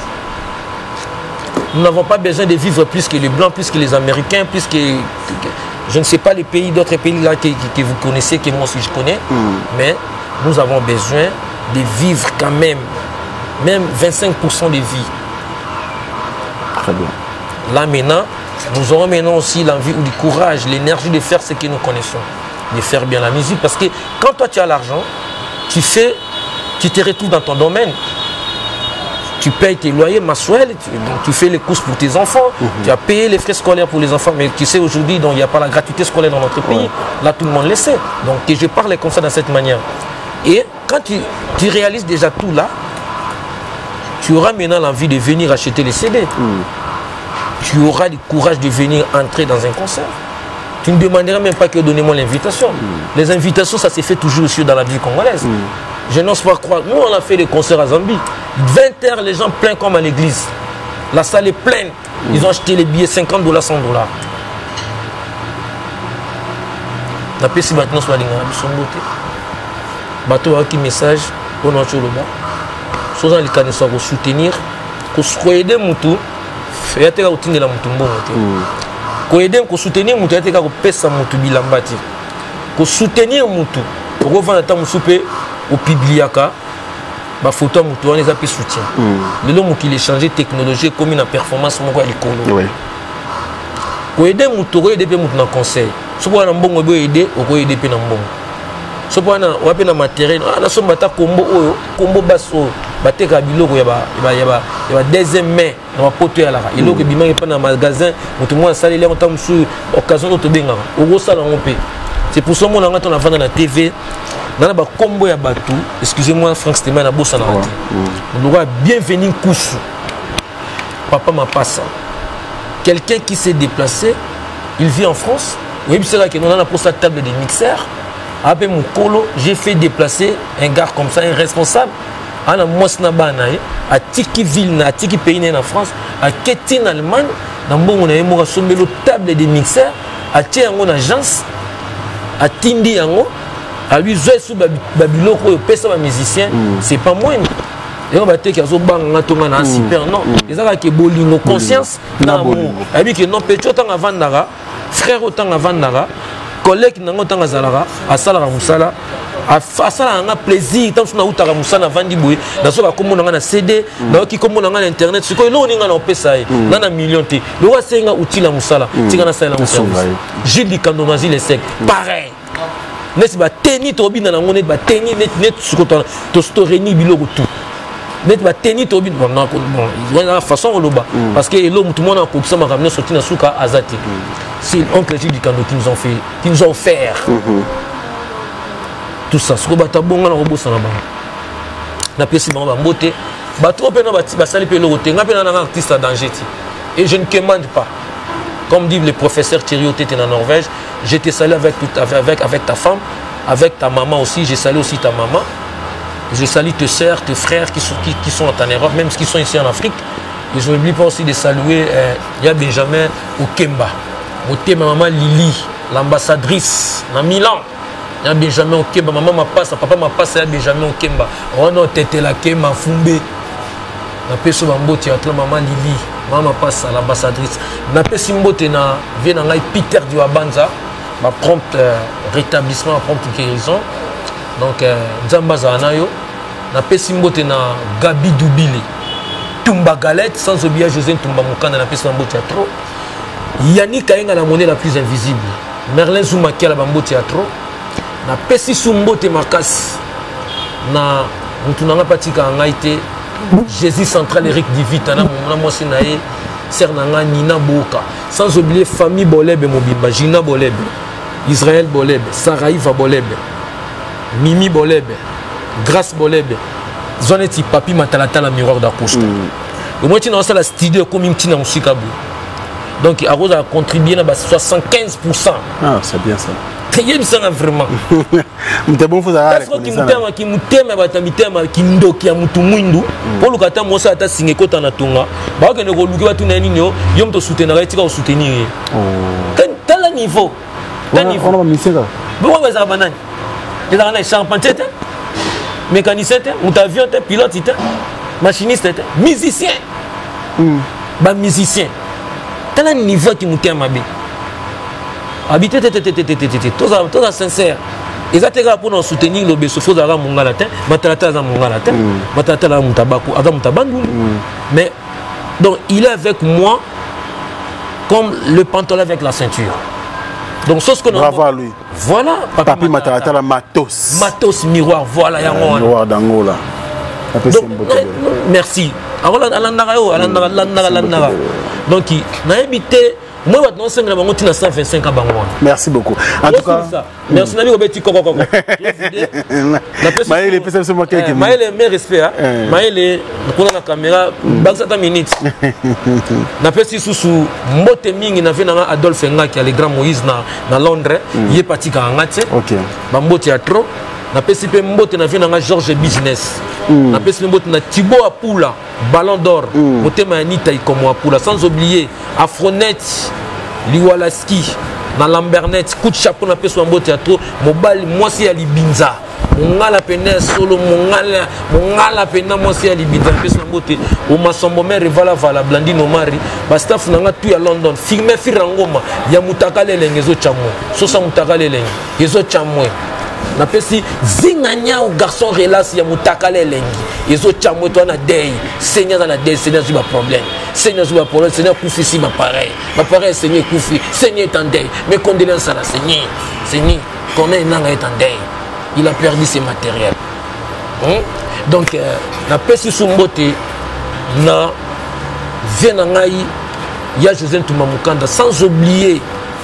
Nous n'avons pas besoin de vivre plus que les Blancs, plus que les Américains, plus que, que, que je ne sais pas les pays, d'autres pays là que, que, que vous connaissez, que moi aussi je connais. Mm. Mais nous avons besoin de vivre quand même, même vingt-cinq pour cent de vie. Très bien. Là maintenant, nous aurons maintenant aussi l'envie ou du courage, l'énergie de faire ce que nous connaissons. De faire bien la musique. Parce que quand toi tu as l'argent, tu fais, tu te retrouves dans ton domaine. Tu payes tes loyers mensuels, tu, donc tu fais les courses pour tes enfants, mmh. tu as payé les frais scolaires pour les enfants, mais tu sais aujourd'hui, il n'y a pas la gratuité scolaire dans notre pays. Ouais. Là, tout le monde le sait. Donc, et je parle comme ça de cette manière. Et quand tu, tu réalises déjà tout là, tu auras maintenant l'envie de venir acheter les C D. Mmh. Tu auras le courage de venir entrer dans un concert. Tu ne demanderas même pas que donnez-moi l'invitation. Mmh. Les invitations, ça s'est fait toujours aussi dans la vie congolaise. Mmh. Je n'ose pas croire. Nous, on a fait des concerts à Zambie. vingt heures, les gens pleins comme à l'église. La salle est pleine. Mmh. Ils ont acheté les billets cinquante dollars, cent dollars. La paix, si maintenant, soit son beauté. Bateau a un message. On a un bas. Soit les canaux soit soutenir. Qu'on soit aidé, moutou. Et à terre, on de la moutou. ko aider ko soutenir mutu ate ka ko pesa mutu bilambati ko soutenir mutu ko vana ta musupe au publiaka ba photo mutu on les a pe soutien le lo mukile changer technologie comme une performance moko ya likolo oui ko aider mutu ko aider pe mutu na conseil so pour na mbongo bo aider o ko aider pe na mbongo so pour na wa pe na matériel na so mata kombo oyo kombo baso bateka biloko ya ba ya ba ya ba deuxième main na poto ya la iloko mm. bimangi pa na magasin mutu mo sali le monta musu occasion to benga o go sala on pe c'est pour ça mon nga ton avant na T V na ba kombo ya batu excusez-moi Franck Stéma na bossa na rati on aura bienvenue Koussou papa ma passa quelqu'un qui s'est déplacé il vit en France oui c'est là que on a pour sa table de mixeur après mon colo j'ai fait déplacer un gars comme ça un responsable ana mosna bana a tiki ville na tiki pays na France a keti en Allemagne na mbongo na yemo sombelo table de mixeur a tie yango na agence a tindi yango a lui zoe sous babiloko pesa ba musicien c'est pas moi et on va te kazo banga tonga na super non ezaka ke bolingo conscience na amour abi ke non pecho tanga vandara frère tanga vandara collègue nango tanga zalara asala musala asala nga plaisir tant na utaka musana vandi boy na so ba komona nga na C D na ki komona nga na internet siko lo ninga na opesa ye na na million te lo wa senga utila musala tika na sala musala Jules Kandonazi les sec pareil nesi ba teni to bina na ngone ba teni net net siko to story ni biloko tout net ba teni to bina bon bon la façon loba parce que lo tout le monde a kopsa ma ramener sorti na suka azati c'est oncle Jules Kando qui nous ont fait qui nous ont offert tout ça ce que bata bonga na robosa na ba na pesi ba mbote ba trop pe na ba ba sali pe lo te nga pe na artiste à danger ti et je ne commande pas comme dit le professeur Thierry Otete en Norvège j'étais salé avec avec avec ta femme avec ta maman aussi j'ai salé aussi ta maman je salue tes sœurs tes frères qui sont qui, qui sont en Europe même ceux qui sont ici en Afrique et je n'oublie pas aussi de saluer il y a Benjamin Okemba Ote ma maman Lily l'ambassadrice na Milan. Il y a Benjamin Okemba, maman m'a passe, papa m'a passe, il y a Benjamin Okemba. Oh non, tete la Kemba, Fumbe. Na peso bambo théâtre, maman Lily, maman m'a passe à l'ambassadrice. Na peso mbote na vient na Peter Duabanza, ma prompte euh, rétablissement, ma prompte guérison. Donc Nzamba Zanayo. Na peso mbote na Gabi Doubili, Tumba Galette, sans oublier José Tumba Mukanda na peso bambo théâtre. Yannick Kayenga la monnaie la plus invisible. Merlin Zoumaki à la bambo théâtre. Na pesi sumbote makasi na mutunanga patika ngaite Jésus central Eric Divita na mona mosi nae ser nanga Nina Boka sans oublier famille Bolebe Mobimba Gina Bolebe Israël Bolebe Saraïva Bolebe Mimi Bolebe Grâce Bolebe zoneti papi matalata la miroir d'Acosta au moins tu dans la studio comme une tina musika donc a Rose a contribué à soixante-quinze pour cent. Ah c'est bien ça. Il y a ça vraiment. M'te bon faut ça. Parce que qui m'tema qui m'tema bata mitema qui ndoki ya mutu mwindu. Pour le kata mosa ata singe kota na tonga. Ba ke ne ko luki batu na ninyo yom to soutenir etika soutenir. Oh. Quand tel niveau. Tel niveau. On va misera. Bon va ça banane. Les arana charpentier te. Mécanicien te, ou avion te, pilote te, machiniste te, musicien. Mm. Ba musicien. Tel niveau qui m'tema be. Habiter, tout ça sincère. Ils ont pour nous soutenir le Bessofo d'Ara Mungalatin, Matalata Mungalatin, Matalata Mutabaku, Adam Mutabandou. Mais donc il est avec moi comme le pantalon avec la ceinture. Donc c'est ce que nous bravo à lui. Voilà, Papi Matalata la matos. Matos miroir, voilà, il y a un miroir d'Angola. Merci. Alors, donc, il a habité. Moi, maintenant, c'est un cent vingt-cinq ans. Merci beaucoup. En tout cas, merci. Merci. Maël est Maël est mes respects. Maël est la caméra. Baksata minutes. Napesi sous Moteming, il avait Adolphe Nga qui a le grand Moïse dans Londres. Il est parti à Angate. Ok. Bambo théâtre. Napesi pe mbote na vina nga George Business. Napesi mbote na Thibaut Apula, Ballon d'Or, motema Anita Ikomo Apula, sans oublier Afronet, Liwalaski, na Lambernet, coup de chapeau na peso mbote théâtre, Mobile moi c'est Ali Binza. mongala pene solo mongala mongala pene mwasi ya libida pesa mbote o masombo mere vala vala Blandine Omari ba staff nanga tu ya London filmer firangoma ya mutaka lelenge zo chamwe sosa mutaka lelenge ezo chamwe na pesi zinganya au garçon relation ya mutaka lelenge ezo chamwe to na day seigneur na day seigneur zuba problème seigneur zuba problème seigneur kufi si ma pareil ma pareil seigneur kufi seigneur est en day mes condoléances à la seigneur seigneur connaît nanga est en day il a perdu ses matériels. Hein? Donc, euh, la pesi sumbote na venangai ya José Ntumamukanda, sans oublier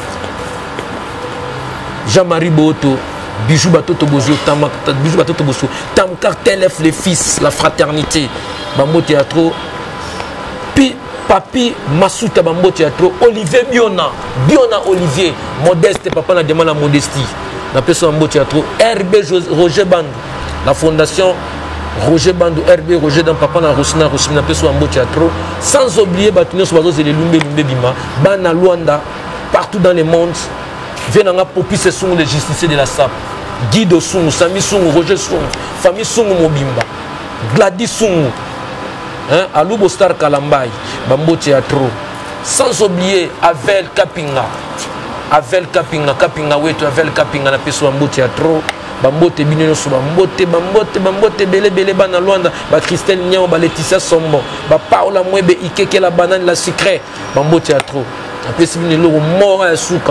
Jean-Marie Boto, Bijou Batoto Bozo, Tam Bijou Batoto Bozo, Tam Cartelef les fils, la fraternité, Bambo Théâtre, puis Papi Masuta Bambo Théâtre, Olivier Biona, Biona Olivier, modeste, papa na demande la modestie. La personne en théâtre R B Roger Bandou, la fondation Roger Bandou, R B Roger dans papa na Rosina Rosina, la personne en théâtre, sans oublier Batunia Soazo et les Lumbe Lumbe Bima, Bana Luanda, partout dans le monde, viennent à Popi ce sont les justiciers de la S A P, Guido Sungu, Sami Sungu, Roger Sungu, famille Sungu Mobimba, Gladys Sungu, hein, Alubo Star Kalambay, Bambo Théâtre, sans oublier Avel Kapinga. Avel Kapinga, Kapinga, oui, tu Avel Kapinga, la personne en théâtre, Bambote, Bineno, Bambote, Bambote, Bambote, Bele, Bele, Bana, Luanda, Ba Christelle Nian, Ba Laetitia Sombo, Ba Paola Mwebe, Ikeke, la banane, la secret, Bambo théâtre. La personne est mort à Souka.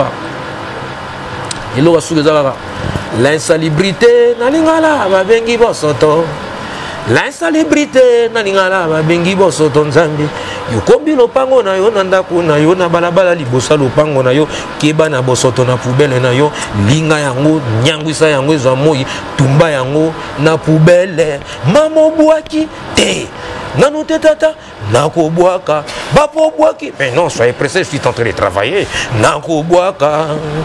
Et l'eau à Souka, l'insalubrité, Nalingala, va bengi bosoto. L'insalubrité, Nalingala, va bengi bosoto, Nzambi. Yo kombi lopango na yo na ndako na yo na balabala libosa lopango na yo keba na bosoto na poubelle na yo linga yango nyangwisa yango ezwa moi tumba yango na poubelle mamo bwaki te nanu te tata nako bwaka bapo bwaki mais non soyez pressés je suis en train de travailler nako bwaka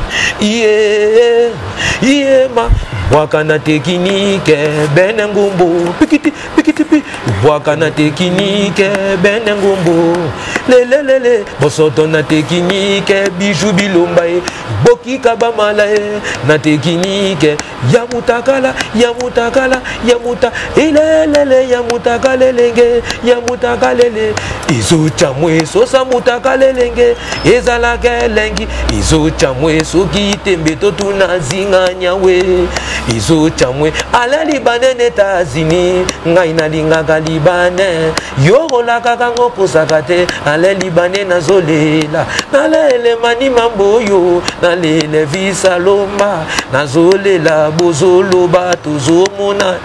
iye iye ma bwaka na technique benengumbu pikiti pikiti pi bwaka na technique benengumbu le le le le bosoto na technique bijou bilombae boki kabamala na technique ya mutakala ya mutakala ya muta ile le le ya mutakala lenge ya mutakala le izo chamwe sosa mutakala lenge ezala kelengi izo chamwe soki tembe to tuna zinganya we izo chamwe ala libanene tazini ngai na linga galibane yo la kakango posakate ale libane na zolela na lele mani mamboyo na lele visa lomba na zolela bozolo bato zomona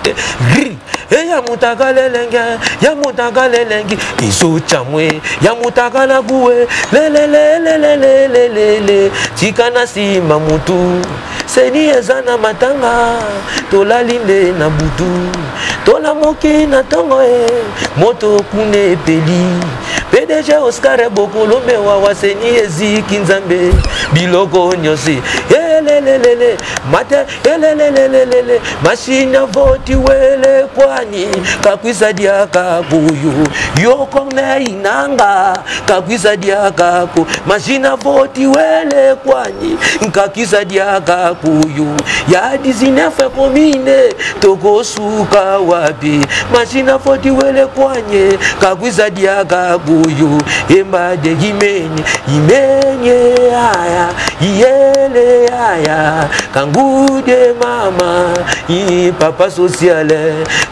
e ya mutakale lenge ya mutakale lengi iso chamwe ya mutakala guwe lele lele lele lele le chikana si mamutu seni ezana matanga tola limbe na butu tola moki na tongo e moto kune peli P D G Oscar Bokolombe wa seni eziki nzambe biloko nyosi elelelele mate elelelele machine voti wele kwani kakwisa diaka kuyu yokone inanga kakwisa diaka ku machine voti wele kwani kakisa diaka kuyu ya dix-neuf komine toko suka wapi machine voti wele kwani kakwisa diaka kuyu emba de gimeni imenye aya yele aya kangude mama i papa sociale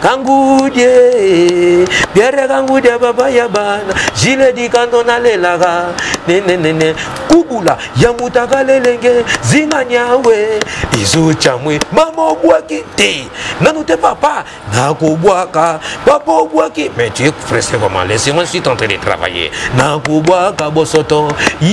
kangude pierre kangude baba yabana jile di kantona lelaga nene nene kubula ya mutaka lelenge zinganyawe izo chamwe mama obwaki te nanute papa nakobwaka papa obwaki mais tu es pressé comment laissez-moi je suis en train de travailler nakobwaka bosoto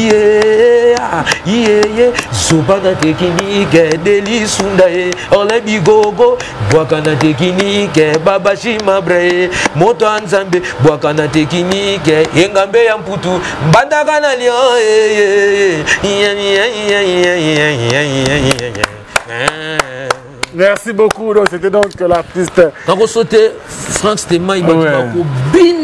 yeah yeah zuba na teknike delisunda e ole bigogo bwaka na teknike baba shimabre moto anzambe bwaka na teknike engambe ya mputu mbandaka na lio Merci beaucoup. C'était donc l'artiste. Quand on sautait, Franck Stéma, il m'a dit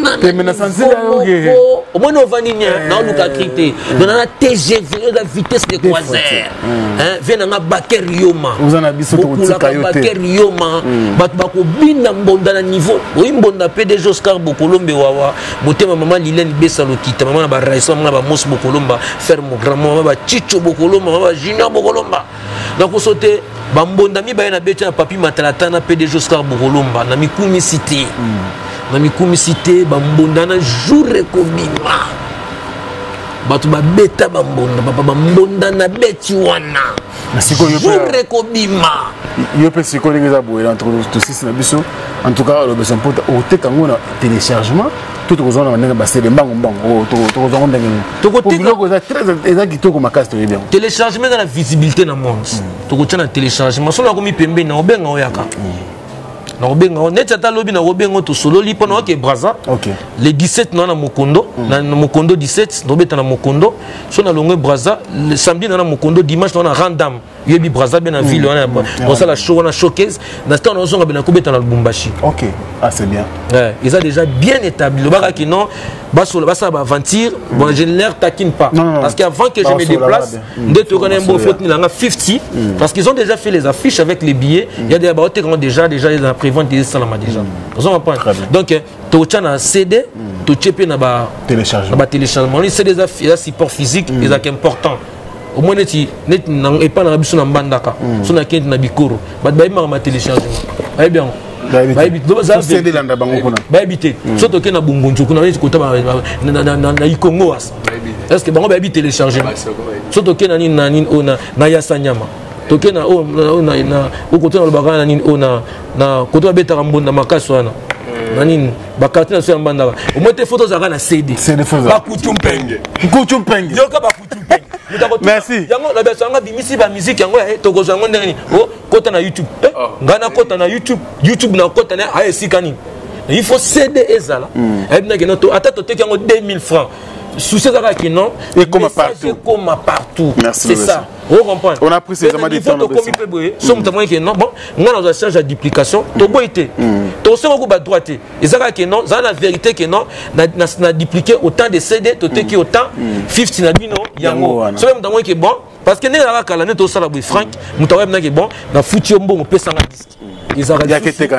au moins on va nier, non nous a crité. On a la T G V, la vitesse de croisière. Hein, vient na Baker Yoma. Vous en avez sauté au Baker Yoma. Bat bako bina mbonda na niveau. Oui mbonda P D G Oscar Bokolombe wawa. Bote ma maman Lilène Bessalokita, maman na ba Raissa, maman na ba Mos Bokolomba, faire mon grand maman ba Chicho Bokolomba, maman Junior Bokolomba. Donc on sautait bambonda mi ba na beti na papi matalata na P D G Oscar Bokolomba na mikumi cité. Na mikumi cité bambonda na jour ekobima batu babeta bambonda papa bambonda na beti wana jour ekobima yo pe siko ngeza boye entre tous six na biso en tout cas le besoin pour au tekango na téléchargement tout ko zona ndenge basé de mbango mbango to to ko zona ndenge to ko teka ko za très exact kitoko makasi to bien téléchargement dans la visibilité na monde to ko tana téléchargement so na ko mi pembe na obenga oyaka na obenga net ata lobi na obenga to solo li pona ke braza OK le dix-sept na Mokondo na Mokondo dix-sept no beta na Mokondo so na longue braza le samedi na Mokondo dimanche na Randam yebi braza bien na ville on a pour ça la show on a showcase na stand on zonga bena ko beta na Lubumbashi. OK ah c'est bien ouais ils ont déjà bien établi le baka qui non ba solo ba ça ba aventure bon je ne leur taquine pas parce qu'avant que je me déplace de to connait bon faut ni la cinquante parce qu'ils ont déjà fait les affiches avec les billets il y a des baotés qui ont déjà déjà les prévente des salama déjà vous comprenez donc to tchana C D to tchepe na ba téléchargement ba téléchargement c'est des support physique ils sont important au moins neti net et pas na biso na mbandaka so na kent na bikoro ba ba ma téléchargement ba bien ba habite do za C D landa bango kuna ba habite so to ke na bungunju kuna neti kota na na na ikongo as est-ce que bango ba habite téléchargement so to ke na ni na ni ona na yasanyama toke na o na na o kote na lobaka na nini o na na kote ba beta mbonda makasi wana na nini ba carte na so mbanda au moins te photos za na C D C D photos ba kutumpenge kutumpenge yoka ba kutumpenge merci yango na beso nga bimisi ba musique yango e to kozanga ndeni o kota na YouTube ngana kota na YouTube YouTube na kota na a esikani il faut C D ezala et bien que notre ata to teke yango deux mille francs souci ça qui non et comme partout comme partout c'est ça vous comprenez on a pris ces amants de temps somme tamoi que non bon on a charge à duplication to boité to se ko ba droité et ça que non ça la vérité que non na na dupliquer autant de C D to teki autant cinquante na bino yango so même tamoi que bon parce que ne la kala ne to sala bu franc mutawa na que bon na futi mbongo pesa nga disque ils ont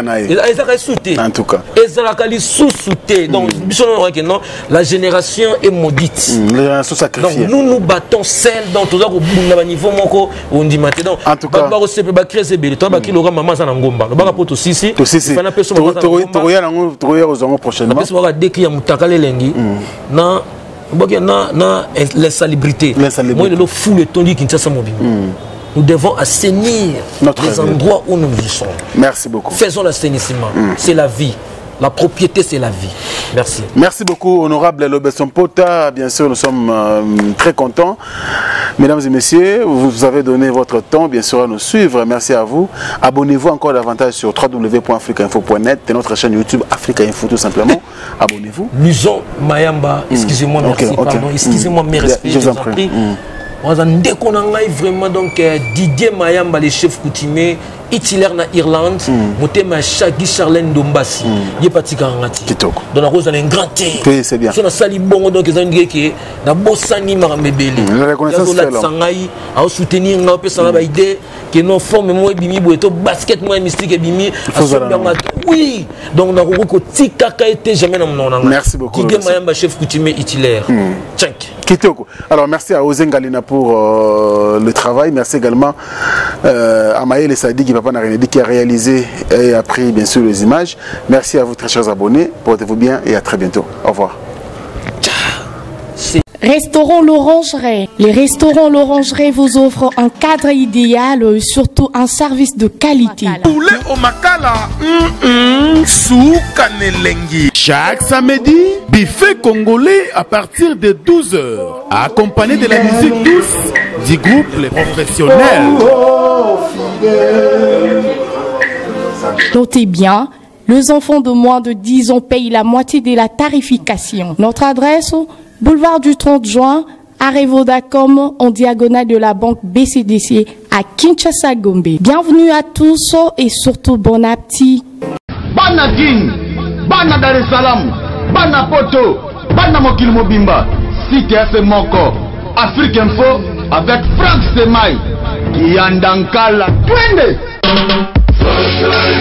en tout cas ils ont sous-souté donc non la génération est maudite donc nous nous battons celle dont tous au niveau moko on dit maintenant en tout cas ba se ba créer belle toi ba ki loga maman ça na ngomba ba poto sisi fa na personne to to ya nango to ya ozongo prochainement parce que décrit ya mutakale lengi na na na l'insalubrité moi le fou le tondi qui tient mobile. Nous devons assainir notre les endroits où nous vivons. Merci beaucoup. Faisons l'assainissement. Mm. C'est la vie. La propriété, c'est la vie. Merci. Merci beaucoup, honorable Lobesson Pota. Bien sûr, nous sommes euh, très contents. Mesdames et messieurs, vous avez donné votre temps, bien sûr, à nous suivre. Merci à vous. Abonnez-vous encore davantage sur w w w point africa info point net et notre chaîne YouTube Africa Info, tout simplement. Abonnez-vous. Luson Mayamba, excusez-moi, merci, okay, okay. pardon. Excusez-moi, mes respects, je vous en prie. Mm. On a vraiment donc Didier Mayamba, les chefs coutumiers, itinéraire na Irlande, motema Shagi Charlène Dombassi, il est parti Karangati. Kitoko. Donc la rose elle est un grand thé. Oui, c'est bien. Sur la salle bon donc ils ont dit que na bossani marambebeli. La reconnaissance fait là. Sangai à soutenir nga pe ça ba idée que non forme moi bimi boeto basket moi mystique bimi oui. Donc na ko tika ka été jamais na mon nanga. Merci beaucoup. Didier Mayamba chef coutumier itinéraire. Tchak. Kitoko. Alors merci à Ozengalina pour euh, le travail. Merci également euh, à Maël Sadi qui Papa Narenedi qui a réalisé et a pris bien sûr les images. Merci à vous très chers abonnés. Portez-vous bien et à très bientôt. Au revoir. Restaurant L'Orangerie. Les restaurants L'Orangerie vous offrent un cadre idéal, surtout un service de qualité. Poulet au makala, mm -mm, soukanelengi. Chaque samedi, buffet congolais à partir de douze heures, accompagné de la musique douce du groupe Les Professionnels. Notez bien, les enfants de moins de dix ans payent la moitié de la tarification. Notre adresse, boulevard du trente juin, à Revodacom en diagonale de la banque B C D C à Kinshasa Gombe. Bienvenue à tous et surtout bon appétit. Bana King, Bana Dar es Salaam, Bana Poto, Bana Mokil Mobimba, Cité F Moko, Afrique Info avec Franck Semaï, qui en Dankala. Twende!